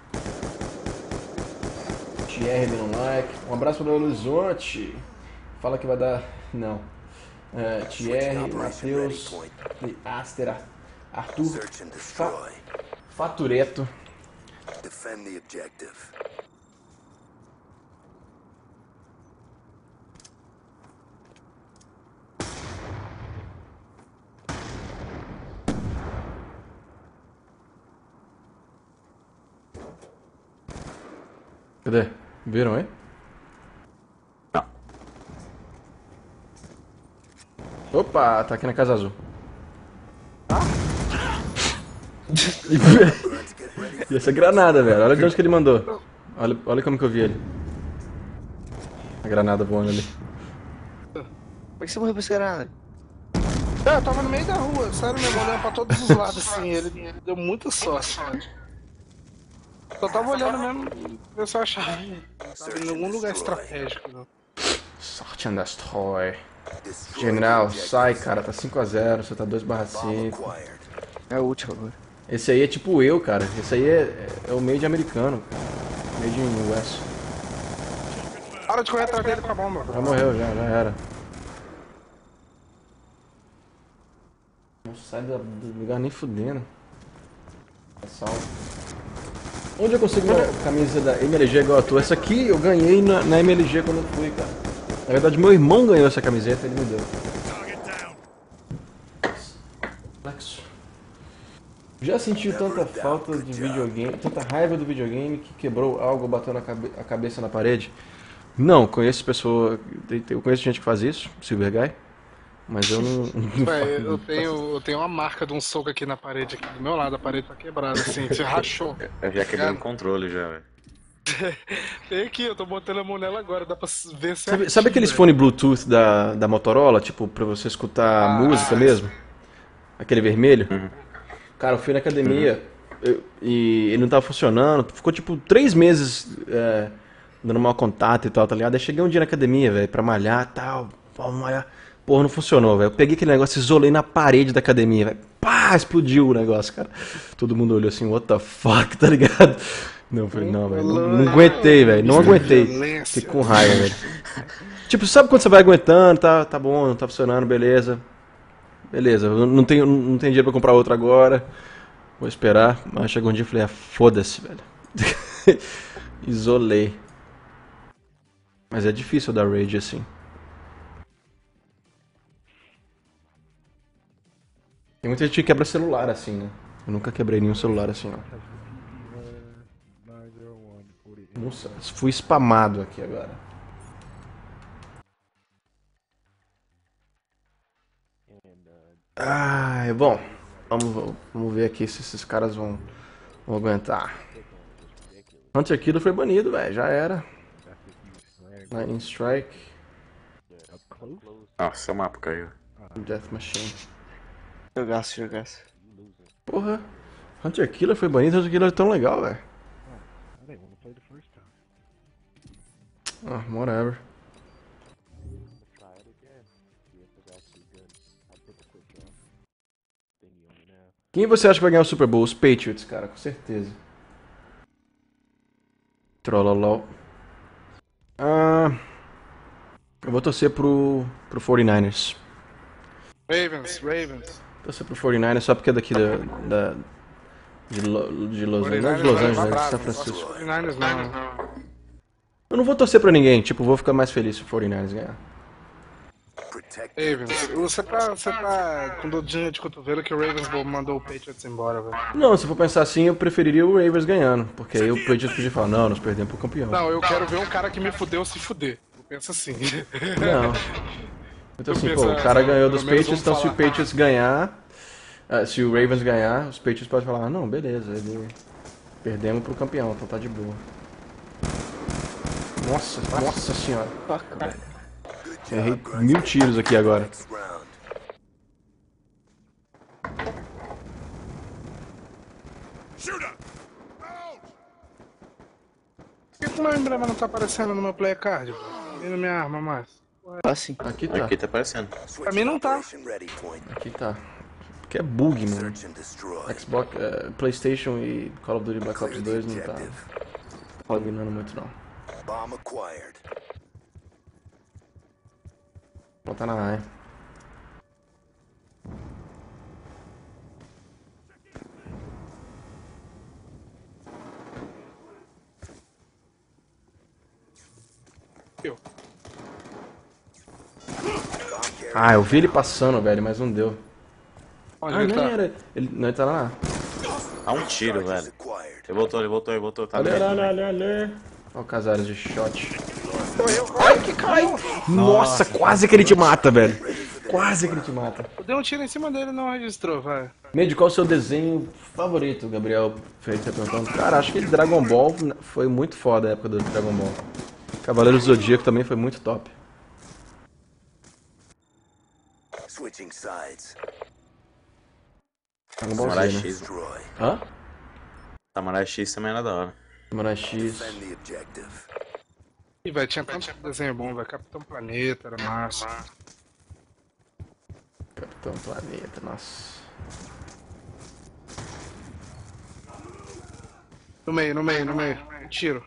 T R dando um like. Um abraço pro Horizonte. Fala que vai dar... Não. É, T R, Matheus, Aster, Arthur, Search and Fa destroy. Fatureto. Defend the objective. Cadê? Viram aí? Não. Opa, tá aqui na Casa Azul. Let's get ready. E essa granada, velho. Olha de onde que ele mandou. Olha, olha como que eu vi ele. A granada voando ali. Como é que você morreu pra esse granada? É, eu tava no meio da rua, sério mesmo, olhando pra todos os lados, assim, ele deu muita sorte. Só tava olhando mesmo, ver se eu achava. Tava em algum lugar estratégico, não. Sorte and destroy. Destroy General, the objective. sai, cara. Tá cinco a zero, você tá dois barra Bomb cinco. acquired. É o último agora. Esse aí é tipo eu, cara. Esse aí é, é o made americano, cara. Made in U S. Para de correr atrás dele com a bomba. Já morreu, já, já era. Não sai do, do lugar nem fudendo. É salvo. Onde eu consigo uma camisa da M L G igual a tua? Essa aqui eu ganhei na, na M L G quando eu fui, cara. Na verdade, meu irmão ganhou essa camiseta e ele me deu. Flexo. Já sentiu tanta falta de videogame, tanta raiva do videogame que quebrou algo, bateu na cabe a cabeça na parede? Não, conheço pessoa, eu conheço gente que faz isso, Silver Guy, mas eu não. não Véi, faço- eu tenho, eu tenho uma marca de um soco aqui na parede, aqui do meu lado, a parede tá quebrada, assim, se rachou. Eu já quebrei um controle já, velho. Tem aqui, eu tô botando a mão nela agora, dá pra ver se Sabe, sabe aqueles fones Bluetooth da, da Motorola, tipo, pra você escutar Ah, música mesmo? Aquele vermelho? Uhum. Cara, eu fui na academia eu- e ele não tava funcionando, ficou tipo três meses é, dando mau contato e tal, tá ligado? Aí cheguei um dia na academia, velho, pra malhar e tal, vamos malhar. Porra, não funcionou, velho. Eu peguei aquele negócio e isolei na parede da academia, velho. Pá, explodiu o negócio, cara. Todo mundo olhou assim, what the fuck, tá ligado? Não, eu falei, não, velho, não, não aguentei, velho, não aguentei. Violência. Fiquei com raiva, velho. Tipo, sabe quando você vai aguentando, tá, tá bom, não tá funcionando, beleza. Beleza, eu não tenho, não tenho dinheiro pra comprar outra agora. Vou esperar. Mas chegou um dia e falei, ah, foda-se, velho. Isolei. Mas é difícil dar rage assim. Tem muita gente que quebra celular assim, né? Eu nunca quebrei nenhum celular assim, não. Nossa, fui spamado aqui agora. Ah, bom. Vamos, vamos ver aqui se esses caras vão, vão aguentar. Hunter Killer foi banido, velho. Já era. Lightning Strike. Nossa, o mapa caiu. Death Machine. Jogaço, jogaço. Porra. Hunter Killer foi banido, Hunter Killer é tão legal, velho. Ah, whatever. Quem você acha que vai ganhar o Super Bowl? Os Patriots, cara, com certeza. Trollolol. Ah, eu vou torcer pro, pro forty-niners. Ravens, Ravens. Torcer pro forty-niners só porque é daqui da, da de, Lo, de Los Angeles, não de Los Angeles, né, de São Francisco. forty-niners não. Eu não vou torcer pra ninguém, tipo, vou ficar mais feliz se o forty-niners ganhar. Ravens, você tá, você tá com dodinha de cotovelo que o Ravens mandou o Patriots embora, velho. Não, se for pensar assim, eu preferiria o Ravens ganhando, porque aí o Patriots podia falar, não, nós perdemos pro campeão. Não, eu quero ver um cara que me fudeu se fuder. Eu penso assim. Não. Então assim, penso, pô, o cara assim, ganhou pelo dos menos Patriots, vamos então se o falar. Patriots ganhar, ah, se o Ravens ganhar, os Patriots podem falar, ah, não, beleza, ele perdemos pro campeão, então tá de boa. Nossa, nossa senhora. Errei mil tiros aqui agora. Next round. Por que o meu emblema não tá aparecendo no meu player card, pô? E na minha arma mais? Assim. Aqui tá, Aqui tá aparecendo. Pra mim não tá. Operation ready point. aqui tá. Porque é bug, mano. Search and destroy. Xbox, eh, PlayStation e Call of Duty Black Ops Clear the dois não tá objective. combinando muito não. Bomb acquired. Não tá na A. Eu. Ah, eu vi ele passando, velho, mas não deu. Onde Ah, ele não tá? era. Ele não, ele tá lá. Dá um tiro, Charges velho. acquired. Ele voltou, ele voltou, ele voltou. Tá Olha, vendo? olha, olha, olha. Olha o Casares de shot. Ai, que cai! Nossa, quase que ele te mata, velho. Quase que ele te mata. Eu dei um tiro em cima dele e não registrou, vai. Medi, qual é o seu desenho favorito, Gabriel Feito tá perguntando? Cara, acho que Dragon Ball foi muito foda a época do Dragon Ball. Cavaleiro do Zodíaco também foi muito top. Switching sides. Dragon Ball Samurai Z, né? X. Destroy. Hã? Samurai X também era da hora. Samurai X. Defend the objective. Ih, velho, tinha tanto desenho bom, velho. Capitão Planeta, era massa. Capitão Planeta, nossa. No meio, no meio, no meio. Tiro.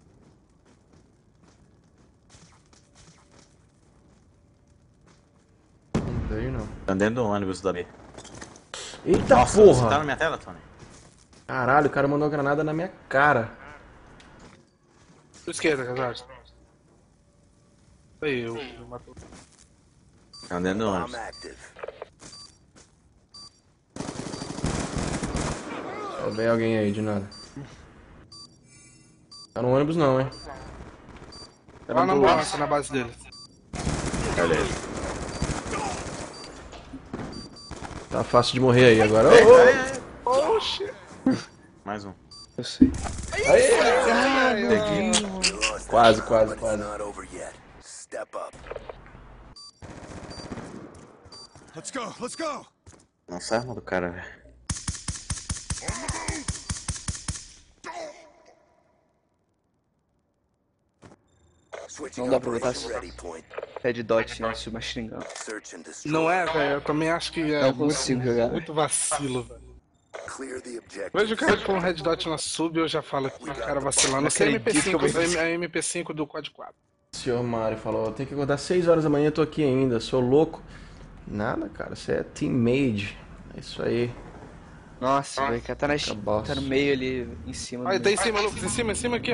Não veio, não. Tá dentro do ônibus da B. Eita Nossa, você tá porra! na minha tela, Tony? Caralho, o cara mandou uma granada na minha cara. Sua esquerda, Casares. Aí, eu, eu matou. Tá dentro do Bomb ônibus. active. Ó, vem alguém aí, de nada. Tá no ônibus não, hein? Lá na ambulância, na base dele. Cadê ele? Tá fácil de morrer aí agora. Ô, ô. Oxi! Mais um. Eu sei. We lost Quase, that quase, round, but it's quase. not over yet. Step up. Let's go, let's go! Nossa, a arma do cara, velho. Switching Não dá pra botar operation ready point. Red Dot nesse Machine Gun. Search and destroy. Não é, velho. Eu também acho que é Não muito, consigo jogar. muito vacilo, velho. Clear the objective. Vejo o cara com um red dot na sub, eu já falo que o cara vacilando. Esse é M P cinco, é M P cinco do Quad quatro. O senhor Mário falou, tem que acordar seis horas da manhã, eu tô aqui ainda, sou louco. Nada, cara, você é team made. É isso aí. Nossa, velho, o cara tá, na, Acabou. tá no meio ali, em cima. Aí, do tá em meu. cima, Lucas, em cima, em cima aqui, ó.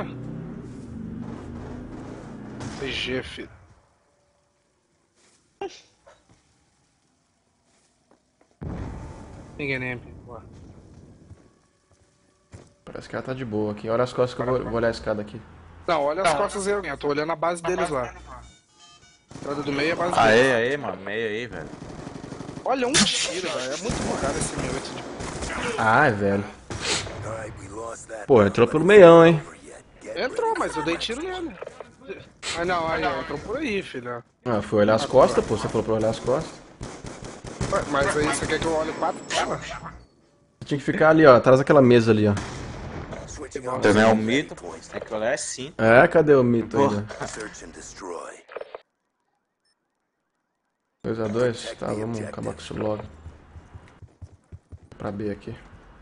P G, filho. Ninguém nem pô. Parece que ela tá de boa aqui. Olha as costas que eu vou, vou olhar a escada aqui. Não, olha as costas aí, alguém. Eu tô olhando a base deles lá. Entrada do meio é a base deles. Aê, aê, mano. Meio aí, velho. Olha um tiro, velho. É muito bugado esse meu oito de... Ai, velho. Alright, we lost that Pô, round, entrou but pelo it's meião, not hein? over yet. Get Entrou, ready mas for eu dei the tiro next nele. Ah, não, aí, ó, entrou por aí, filho. Ah, foi olhar as costas, pô. Você falou pra olhar as costas. Ué, mas aí você quer que eu olhe pra tela? Tinha que ficar ali, ó, atrás daquela mesa ali, ó. Switching on Também é um mito, pô. Tem que olhar sim. É, cadê o mito ainda? search and destroy. dois a dois? Tá, vamos acabar com isso logo. Pra B aqui.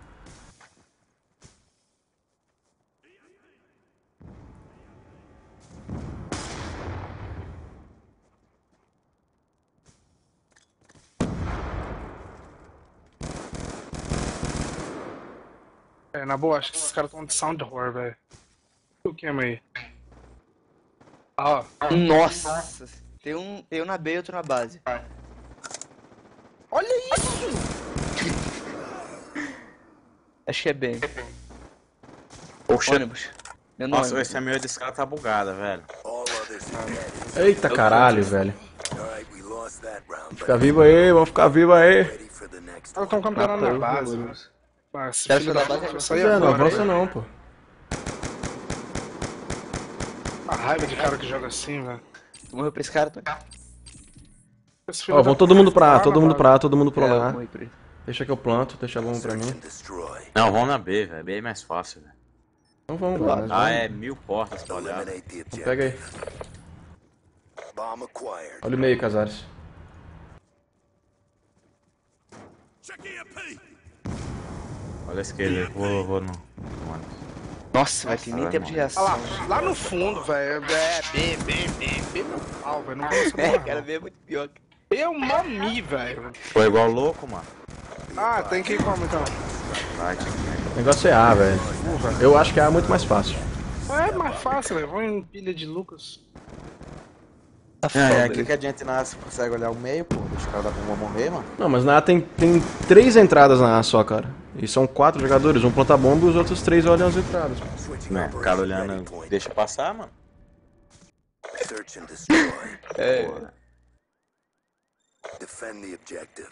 É, na boa, acho que esses caras estão de sound horror, velho. O que é aí? Ah, ó. Nossa! Tem um, tem um na B e outro na base. Olha isso! Acho que é bem. Poxa. Ônibus. Eu não Nossa, lembro. esse meio desse cara tá bugada, velho. All others are dead. Eita caralho, velho. Alright, we lost that round. Fica vivo aí, vamos ficar vivo aí. Ready for the next Elas one. estão campeonando na Matou base. o velho. ônibus. Ah, esse Quero filho jogar da base puta agora. vai sair É, não agora, avança hein? não, pô. A raiva de cara que joga assim, velho. Tu morreu pra esse cara, Tony? Esse filho Ó, da vão todo puta mundo pra tá A, lá todo na mundo base. pra A, todo mundo pra É, eu lá. morri por ele. Deixa que eu planto, deixa a bomba pra Search mim. and destroy. Não, vamos na B, velho. B é mais fácil, velho. Então vamos lá. nós Ah, vamos. é mil portas pra olhar. Eliminate the objective. Pega aí. Bomb acquired. Olha o meio, Casares. Checking a P. Olha a esquerda, vou, vou no. no ônibus. Nossa, vai ter nem vai tempo de Olha reação. lá, lá no fundo, velho. É, B, B, B, B, meu pau, velho. Não conheço É, mais, cara, não. B é muito pior. B é um mami, velho. Foi igual louco, mano. Ah, tem que ir como então? Vai, tio. O negócio é A, velho. Eu acho que A é muito mais fácil. É mais fácil, velho. Vamos em pilha de Lucas. Tá É, foda. aqui que a gente na você consegue olhar o meio, pô. Deixa o cara da bomba morrer, mano. Não, mas na A tem, tem três entradas na A só, cara. E são quatro jogadores, um planta bomba e os outros três olham as entradas. Switching Né? O cara operation ready olhando, point. deixa passar, mano. Search and destroy. É, Defend the objective.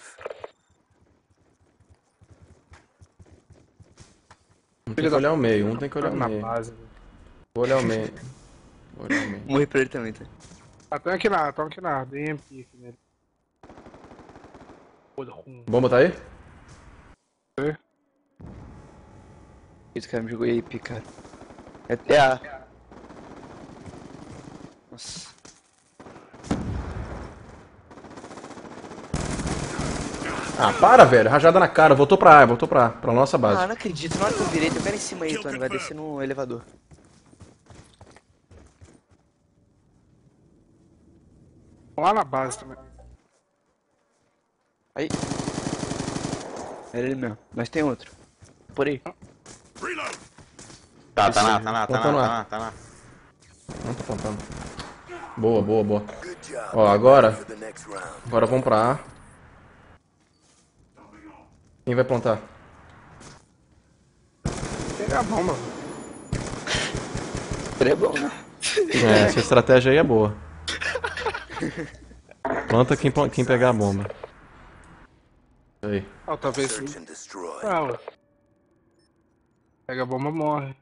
Um tem que olhar o meio, um tem que olhar o Na meio. base, velho. Vou olhar o meio. Vou olhar o meio. morri por ele também, tá? Ah, tão aqui na, tão aqui na. Dei M P aqui nele. Pô, ruim. Bomba tá aí? Esse cara me jogou aí, cara. É T A. Nossa. Ah, para, velho. Rajada na cara. Voltou pra A, voltou pra A. Pra nossa Ah, base. não acredito. Na hora que eu virei, tem um cara em cima aí, Tony. Vai descer no elevador. Lá na base também. Aí. Era ele mesmo. Mas tem outro. Por aí. Reload. Tá, tá na, tá na, tá na, Volta tá no ar. na, tá na. Não tô contando. Boa, boa, boa. Good job. Ó, agora. For the next round. Agora vamos pra A. Quem vai plantar? Pega a bomba. É bom, né? É, essa estratégia aí é boa. Planta quem, pla- quem pegar a bomba. Aí. Ah, talvez. Search and destroy. Ah, ué. Pega a bomba, morre.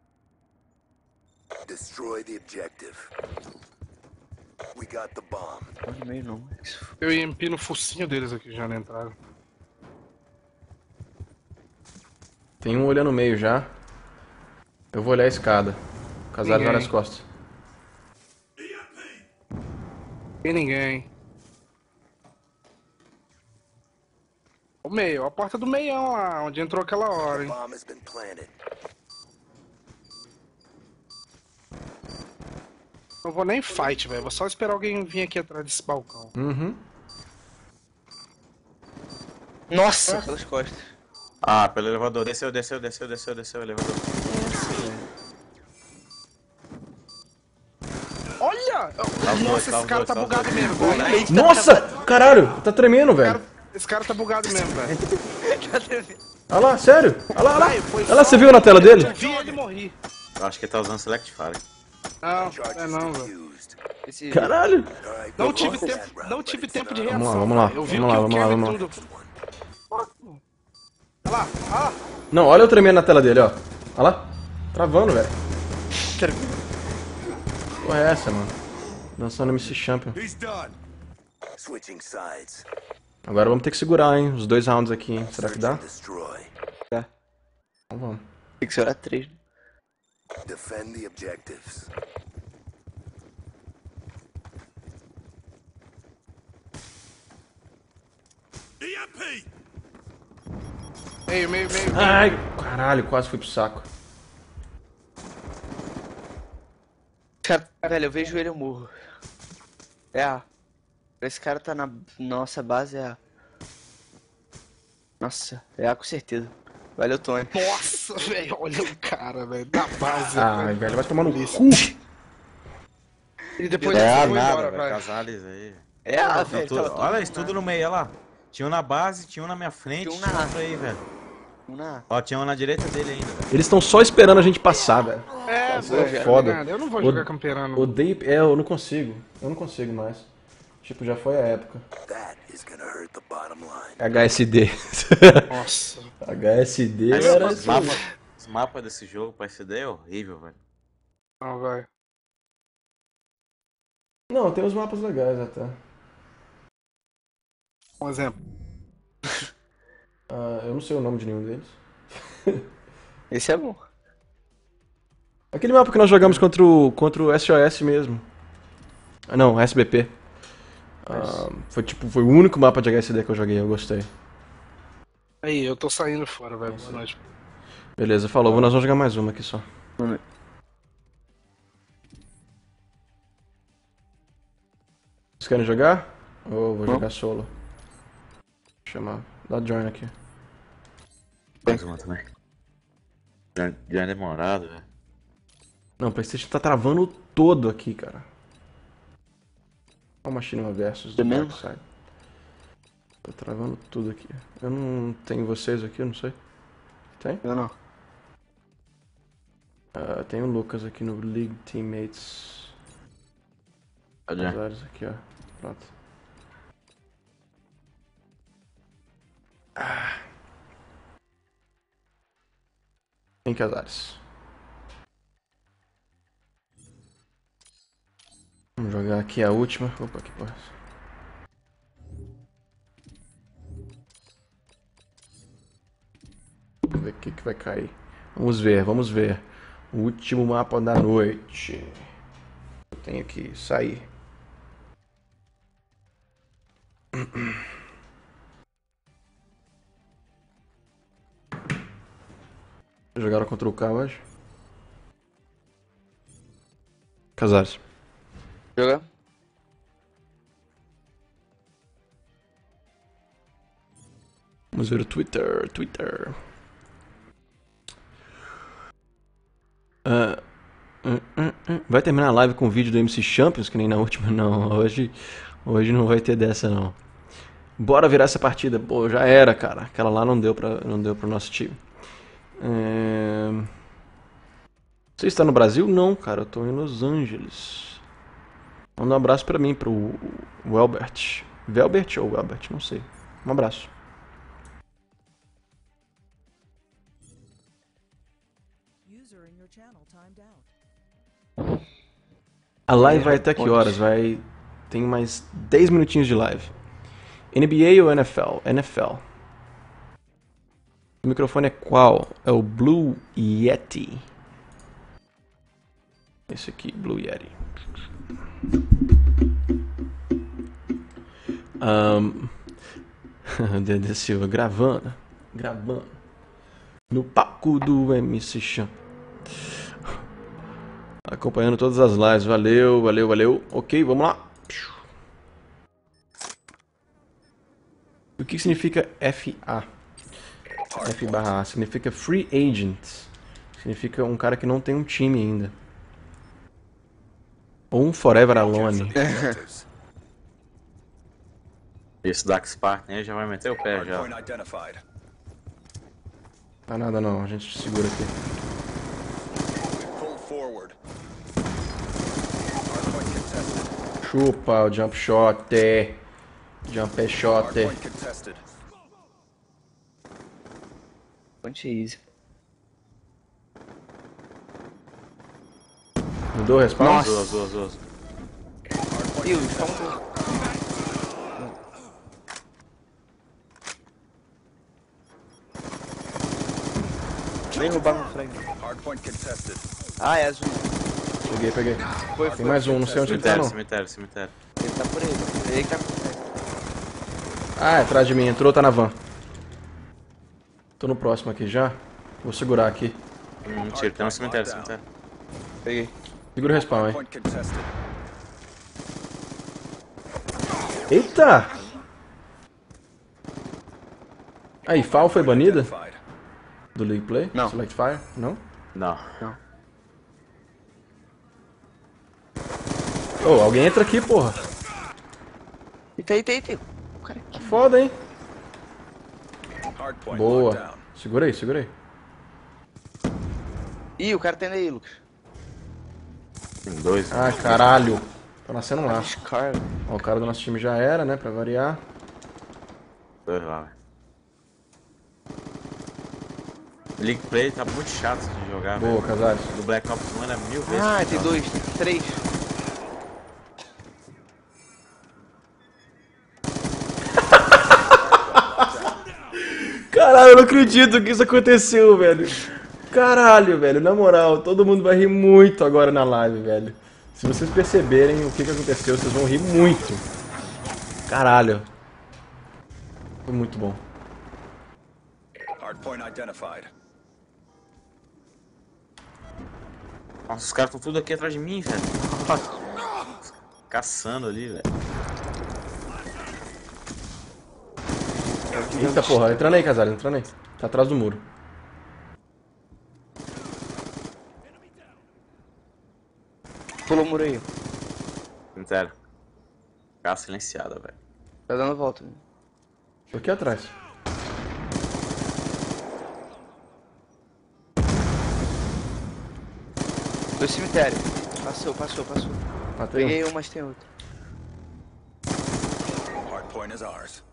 Destroy the objective. We got the bomb. Não, no meio não. Eu ia M P no focinho deles aqui já na entrada. Tem um olhando no meio já. Eu vou olhar a escada. Casares Ninguém. várias costas. Tem ninguém. O meio, a porta do meião lá, onde entrou aquela hora, hein. Bomb has been planted. Não vou nem fight, velho. Vou só esperar alguém vir aqui atrás desse balcão. Uhum. Nossa, pelas costas. Ah, pelo elevador. Desceu, desceu, desceu, desceu, desceu o elevador. Olha! dois, Nossa, tá esse os cara dois, tá tá os bugado dois. mesmo, velho. Nossa! Caralho! Tá tremendo, Esse velho. cara- Esse cara tá bugado mesmo, velho. Olha lá, sério. Olha lá, olha lá. Ai, foi Olha lá, só- você viu na tela dele? Eu vi ele morrer. Eu acho que ele tá usando Select Fire. Não, Charges é não, velho. defused. Esse... Caralho. Alright, Não we tive lost tempo, that round, não but tive it's tempo de not reação. Vamos lá, vamos lá. velho. Eu vi Vamos o lá, que o vamos lá, Kevin vamos lá. tudo. Olha lá, olha lá. Não, olha eu tremendo na tela dele, ó. Olha lá. Travando, velho. Porra é essa, mano? Dançando M C Champion. He's done. Switching sides. Agora vamos ter que segurar, hein? Os dois rounds aqui, hein? Será que Search dá? and destroy. Dá. Então vamos. Tem que segurar três, né? Defend the objectives. E M P! Meio, meio, meio. Ai, caralho, quase fui pro saco. Cara, velho, eu vejo ele, eu morro. É A. Esse cara tá na nossa base, é A. Nossa, é A com certeza. Valeu, Tony. Nossa, velho, olha o cara, velho, da base. Ai, velho, vai tomar no cu. E depois É ele a foi nada, embora, velho. vai. Casales aí. É A, Não, velho. tudo- tava todo olha mundo isso, tudo na- no meio, olha lá. Tinha um na base, tinha um na minha frente, Tinha um tinha na- outro aí, velho. um na A. Ó, tinha um na direita dele ainda, velho. Eles estão só esperando a gente passar, velho. É, Isso é velho, foda. ligado? Eu não vou O- jogar camperando. Odeio. É, eu não consigo. Eu não consigo mais. Tipo, já foi a época. That is gonna hurt the bottom line. H S D. Nossa. H S D Mas era os assim. mapas, os mapas desse jogo pra S D é horrível, velho. Não, vai. Não, tem uns mapas legais até. Um exemplo. Ah, eu não sei o nome de nenhum deles. Esse é bom. Aquele mapa que nós jogamos contra o, contra o S O S mesmo. Ah, não, S B P. Ah, foi tipo, foi o único mapa de H S D que eu joguei, eu gostei. Aí, eu tô saindo fora, velho. Boa noite. Beleza, falou, nós vamos jogar mais uma aqui só. Vocês querem jogar? Ou vou jogar solo? Vou chamar. Dá join aqui. Mais uma também. Já, já é demorado, velho. Não, o PlayStation tá travando todo aqui, cara. Olha o Machinima Versus do É mesmo? Darkseid. Tá travando tudo aqui. Eu não tenho vocês aqui, eu não sei. Tem? Eu não. Ah, tem o Lucas aqui no League Teammates. Cadê? Casares aqui, ó. Pronto. Ah. Em Casares. Vamos jogar aqui a última. Opa, que porra. Vamos ver o que, que vai cair. Vamos ver, vamos ver. O último mapa da noite. Eu tenho que sair. Jogaram contra o K hoje? Casares. Jogar? Vamos ver o Twitter. Twitter. Ah, hum, hum, hum. Vai terminar a live com o vídeo do M C Champions, que nem na última? Não, hoje, hoje não vai ter dessa não. Bora virar essa partida. Pô, já era, cara. Aquela lá não deu pra, não deu pro nosso time. É... Você está no Brasil? Não, cara. Eu tô em Los Angeles. Manda um abraço pra mim, pro Welbert. Velbert ou Welbert? Não sei. Um abraço. User in your channel timed out. A live vai até que horas? Vai... Tem mais dez minutinhos de live. N B A ou N F L? N F L. O microfone é qual? É o Blue Yeti. Esse aqui, Blue Yeti. Um... Dedé Silva gravando. Gravando. No palco do M C Chan. Acompanhando todas as lives. Valeu, valeu, valeu. Ok, vamos lá. O que significa F A? F barra A significa Free Agent. Significa um cara que não tem um time ainda. Ou um Forever Alone. Objectives. Esse Dax Partner aí já vai meter o pé já. Hardpoint identified. Não é nada não, a gente segura aqui. Pull forward. Hardpoint contested. Chupa o jump shot. Jump shot. Hardpoint contested. Ponte easy. Mudou o respawn? Nossa. Duas, duas, duas. Ih, o spawn do... Nem roubar meu frag. Hardpoint contested. Ah, é azul. Peguei, peguei. Foi, Tem foi. mais um, não sei onde ele tá Cemitério, não. cemitério, cemitério. Ele tá por aí. Ele que tá por trás. Ah, é atrás de mim, entrou, tá na van. Tô no próximo aqui já. Vou segurar aqui. Hum, mentira, tem um cemitério, cemitério. Peguei. Segura o respawn, hein. Hardpoint contested. Eita! Aí, F A U foi banida? Identified. Do League Play? Não. Select Fire? Não? Não. Ô, alguém entra aqui, porra. Eita, eita, eita. O cara aqui. Foda, hein? Hardpoint locked Boa. down. Segura aí, segura aí. Ih, o cara tá indo aí, Lucas. Tem dois. Ah, caralho. Tá nascendo lá. Scar. Ó, o cara do nosso time já era, né? Pra variar. Dois lá, velho. League Play tá muito chato de jogar, Boa, velho. Casares. Do Black Ops um era mil vezes. Ah, melhor. tem dois, tem três. Caralho, eu não acredito que isso aconteceu, velho. Caralho, velho. Na moral, todo mundo vai rir muito agora na live, velho. Se vocês perceberem o que, que aconteceu, vocês vão rir muito. Caralho. Foi muito bom. Hardpoint identified. Nossa, os caras estão tudo aqui atrás de mim, velho. Caçando ali, velho. Eita porra, entrando aí, Casares, entrando aí. Tá atrás do muro. Pulou o muro aí. Cemitério. Caça silenciada, velho. Tá dando volta. Tô aqui atrás. Do cemitério. Passou, passou, passou. Matei um. Peguei um, mas tem outro. Hardpoint is ours.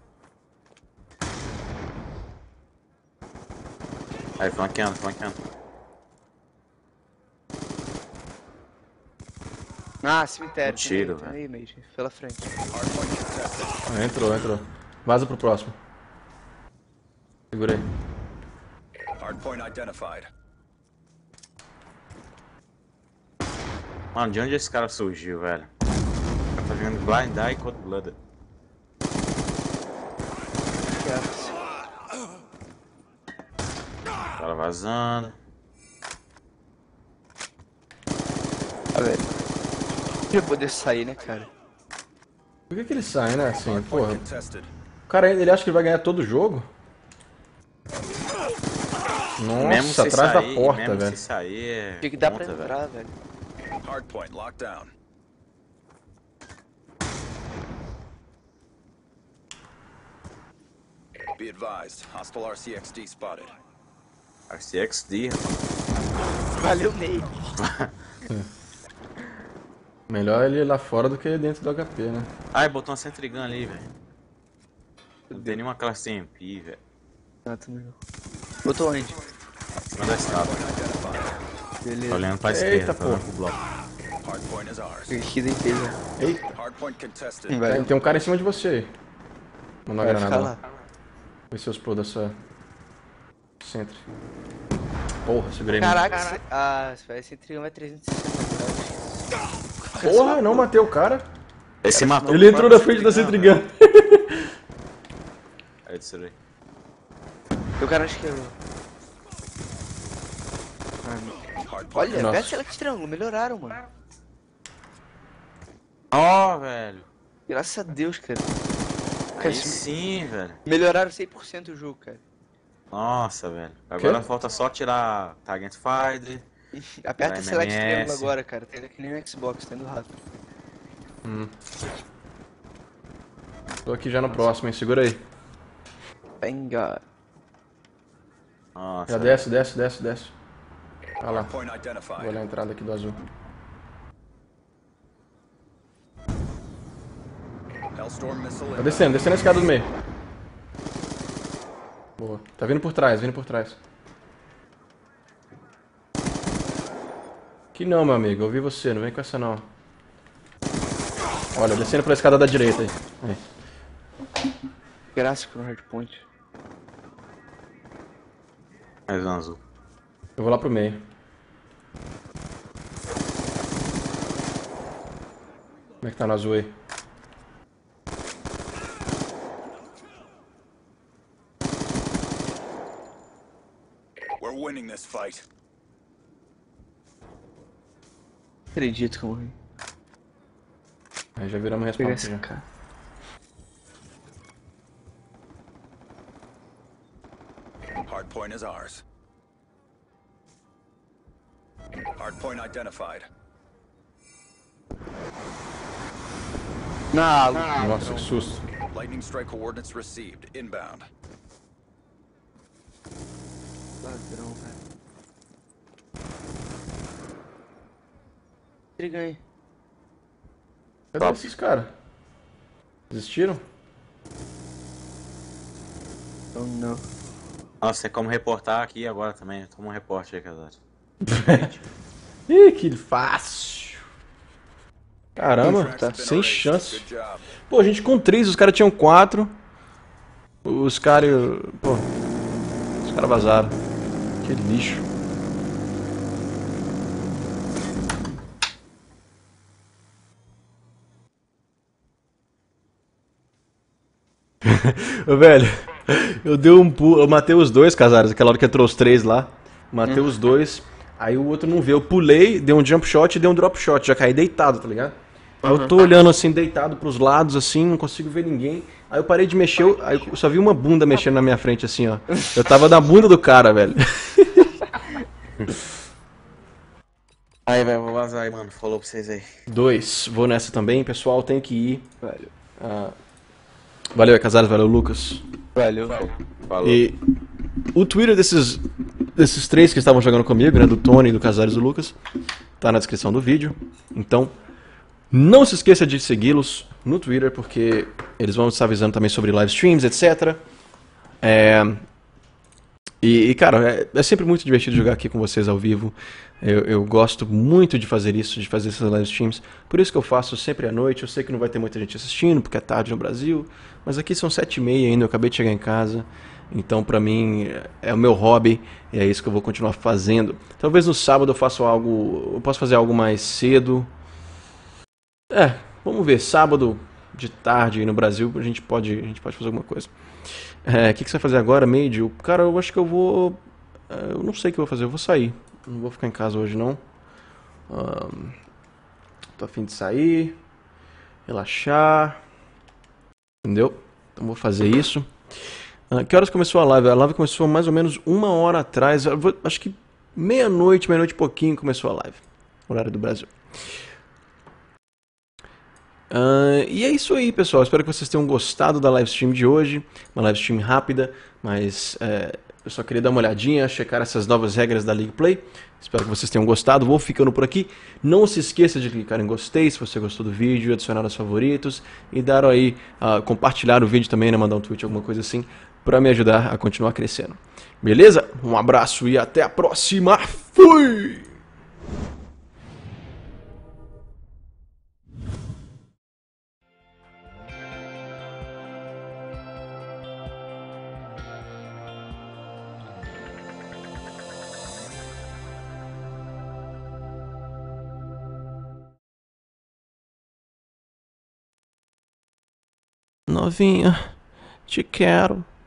Aí, flanqueando, flanqueando. Ah, cemitério. Um tiro, tem aí, tem aí, Mage. Pela frente. Hardpoint contested. Ah, entrou, entrou. Vaza pro próximo. Segura aí. Hardpoint identified. Mano, de onde esse cara surgiu, velho? O cara tá jogando Blind Eye contra Blood. O cara vazando. Ah, velho. Queria poder sair, né, cara? Por que que ele sai, né? Assim, porra. Hardpoint contested. O cara, ele acha que ele vai ganhar todo o jogo? Mesmo Nossa, se atrás sair, da porta, mesmo velho. se sair, é Tinha que dar conta, pra velho. entrar, velho. Hardpoint locked down. Be advised, hostile R C X D spotted. R C X D, Valeu, Ney. Melhor ele ir lá fora do que dentro do H P, né? Ai, botou uma Sentry Gun ali, velho. Não tem nenhuma classe T M P, velho. Ah, também não. Botou onde? Acima da escada. Beleza. Tô olhando pra Eita, esquerda, tô porra. olhando pro bloco. Hardpoint is ours. Peguei aqui, deitei já. Eita, Hardpoint contested. Tem, tem, velho. tem um cara em cima de você aí. Mandou uma Vai ficar granada lá. lá. Vê se eu explodo essa... Sentry. Porra, segurei. mesmo. Caraca, cê... ah, se vai ser trio, vai trezentos e sessenta. Porra, não matei o cara. Esse matou. Ele o entrou próprio na frente da Sentry Sentry Gun, Gun. velho. Aí, destruí. E o cara acho que eu... Olha, Nossa. pega select triângulo, melhoraram, mano. Ó, velho. Graças a Deus, cara. Cara, Aí isso- sim, velho. melhoraram cem por cento o jogo, cara. Nossa, velho. Agora Quê? falta só tirar Target Finder. Aperta Vai, select M M S. triângulo agora, cara. Tem que nem no Xbox, tendo rápido. Hum. Tô aqui já no próximo, hein? Segura aí. Venga. Nossa, Já velho. desce, desce, desce, desce. Olha lá. Hardpoint Vou identified. olhar a entrada aqui do azul. Hellstorm missile Tá inbound. descendo, descendo a escada do meio. Boa. Tá vindo por trás, vindo por trás. Que não, meu amigo. Eu vi você, não vem com essa não. Olha, descendo pela escada da direita aí. Aí. Graças pro hardpoint. Mais um azul. Eu vou lá pro meio. Como é que tá no azul aí? We're winning this fight. Acredito que eu morri. Aí já viramos Vou pegar respawn esse aqui já. cara. Hardpoint is ours. Hardpoint identified. Não, Nossa, que susto. Lightning strike coordinates received. Inbound. ladrão, velho. Ele ganha. Cadê esses caras? Desistiram? Oh, não. Nossa, é como reportar aqui agora também. Toma um reporte aí, casado. Ih, que fácil. Caramba, Tá. sem chance. Good job. Pô, a gente com três, os caras tinham quatro. Os caras. Pô. Os caras vazaram. Que lixo. Ô, velho, eu dei um pulo. Eu matei os dois, Casares, aquela hora que entrou os três lá. Matei os dois. Aí o outro não veio. Eu pulei, dei um jump shot e dei um drop shot. Já caí deitado, tá ligado? Aí eu tô olhando assim, deitado pros lados, assim, não consigo ver ninguém. Aí eu parei de mexer, eu- aí eu só vi uma bunda mexendo na minha frente, assim, ó. Eu tava na bunda do cara, velho. Aí, velho, vou vazar aí, mano. Falou pra vocês aí. Dois. Vou nessa também, pessoal. Tem que ir. Valeu. Ah, valeu, Casares. Valeu, Lucas. Valeu. Falou. E o Twitter desses, desses três que estavam jogando comigo, né? Do Tony, do Casares e do Lucas, tá na descrição do vídeo. Então, não se esqueça de segui-los no Twitter, porque eles vão estar avisando também sobre live streams, etcétera. É... E, e, cara, é, é sempre muito divertido jogar aqui com vocês ao vivo. Eu, eu gosto muito de fazer isso, de fazer essas live streams. Por isso que eu faço sempre à noite. Eu sei que não vai ter muita gente assistindo, porque é tarde no Brasil. Mas aqui são sete e meia ainda, eu acabei de chegar em casa. Então, pra mim, é o meu hobby. E é isso que eu vou continuar fazendo. Talvez no sábado eu faça algo... Eu posso fazer algo mais cedo. É, vamos ver. Sábado de tarde aí no Brasil, a gente pode, a gente pode fazer alguma coisa. É, o que, que você vai fazer agora, Medio? Cara, eu acho que eu vou... é, Eu não sei o que eu vou fazer, eu vou sair. Não vou ficar em casa hoje, não. Ahn, tô a fim de sair, relaxar. Entendeu? Então vou fazer isso. Ah, que horas começou a live? A live começou mais ou menos uma hora atrás. Eu vou- acho que meia-noite, meia-noite e pouquinho começou a live. Horário do Brasil. Ah, e é isso aí, pessoal. Espero que vocês tenham gostado da live stream de hoje. Uma live stream rápida, mas é, eu só queria dar uma olhadinha, checar essas novas regras da League Play. Espero que vocês tenham gostado. Vou ficando por aqui. Não se esqueça de clicar em gostei se você gostou do vídeo, adicionar aos favoritos e dar aí, ah, compartilhar o vídeo também, né, mandar um tweet, alguma coisa assim, para me ajudar a continuar crescendo. Beleza? Um abraço e até a próxima. Fui! Novinha, te quero.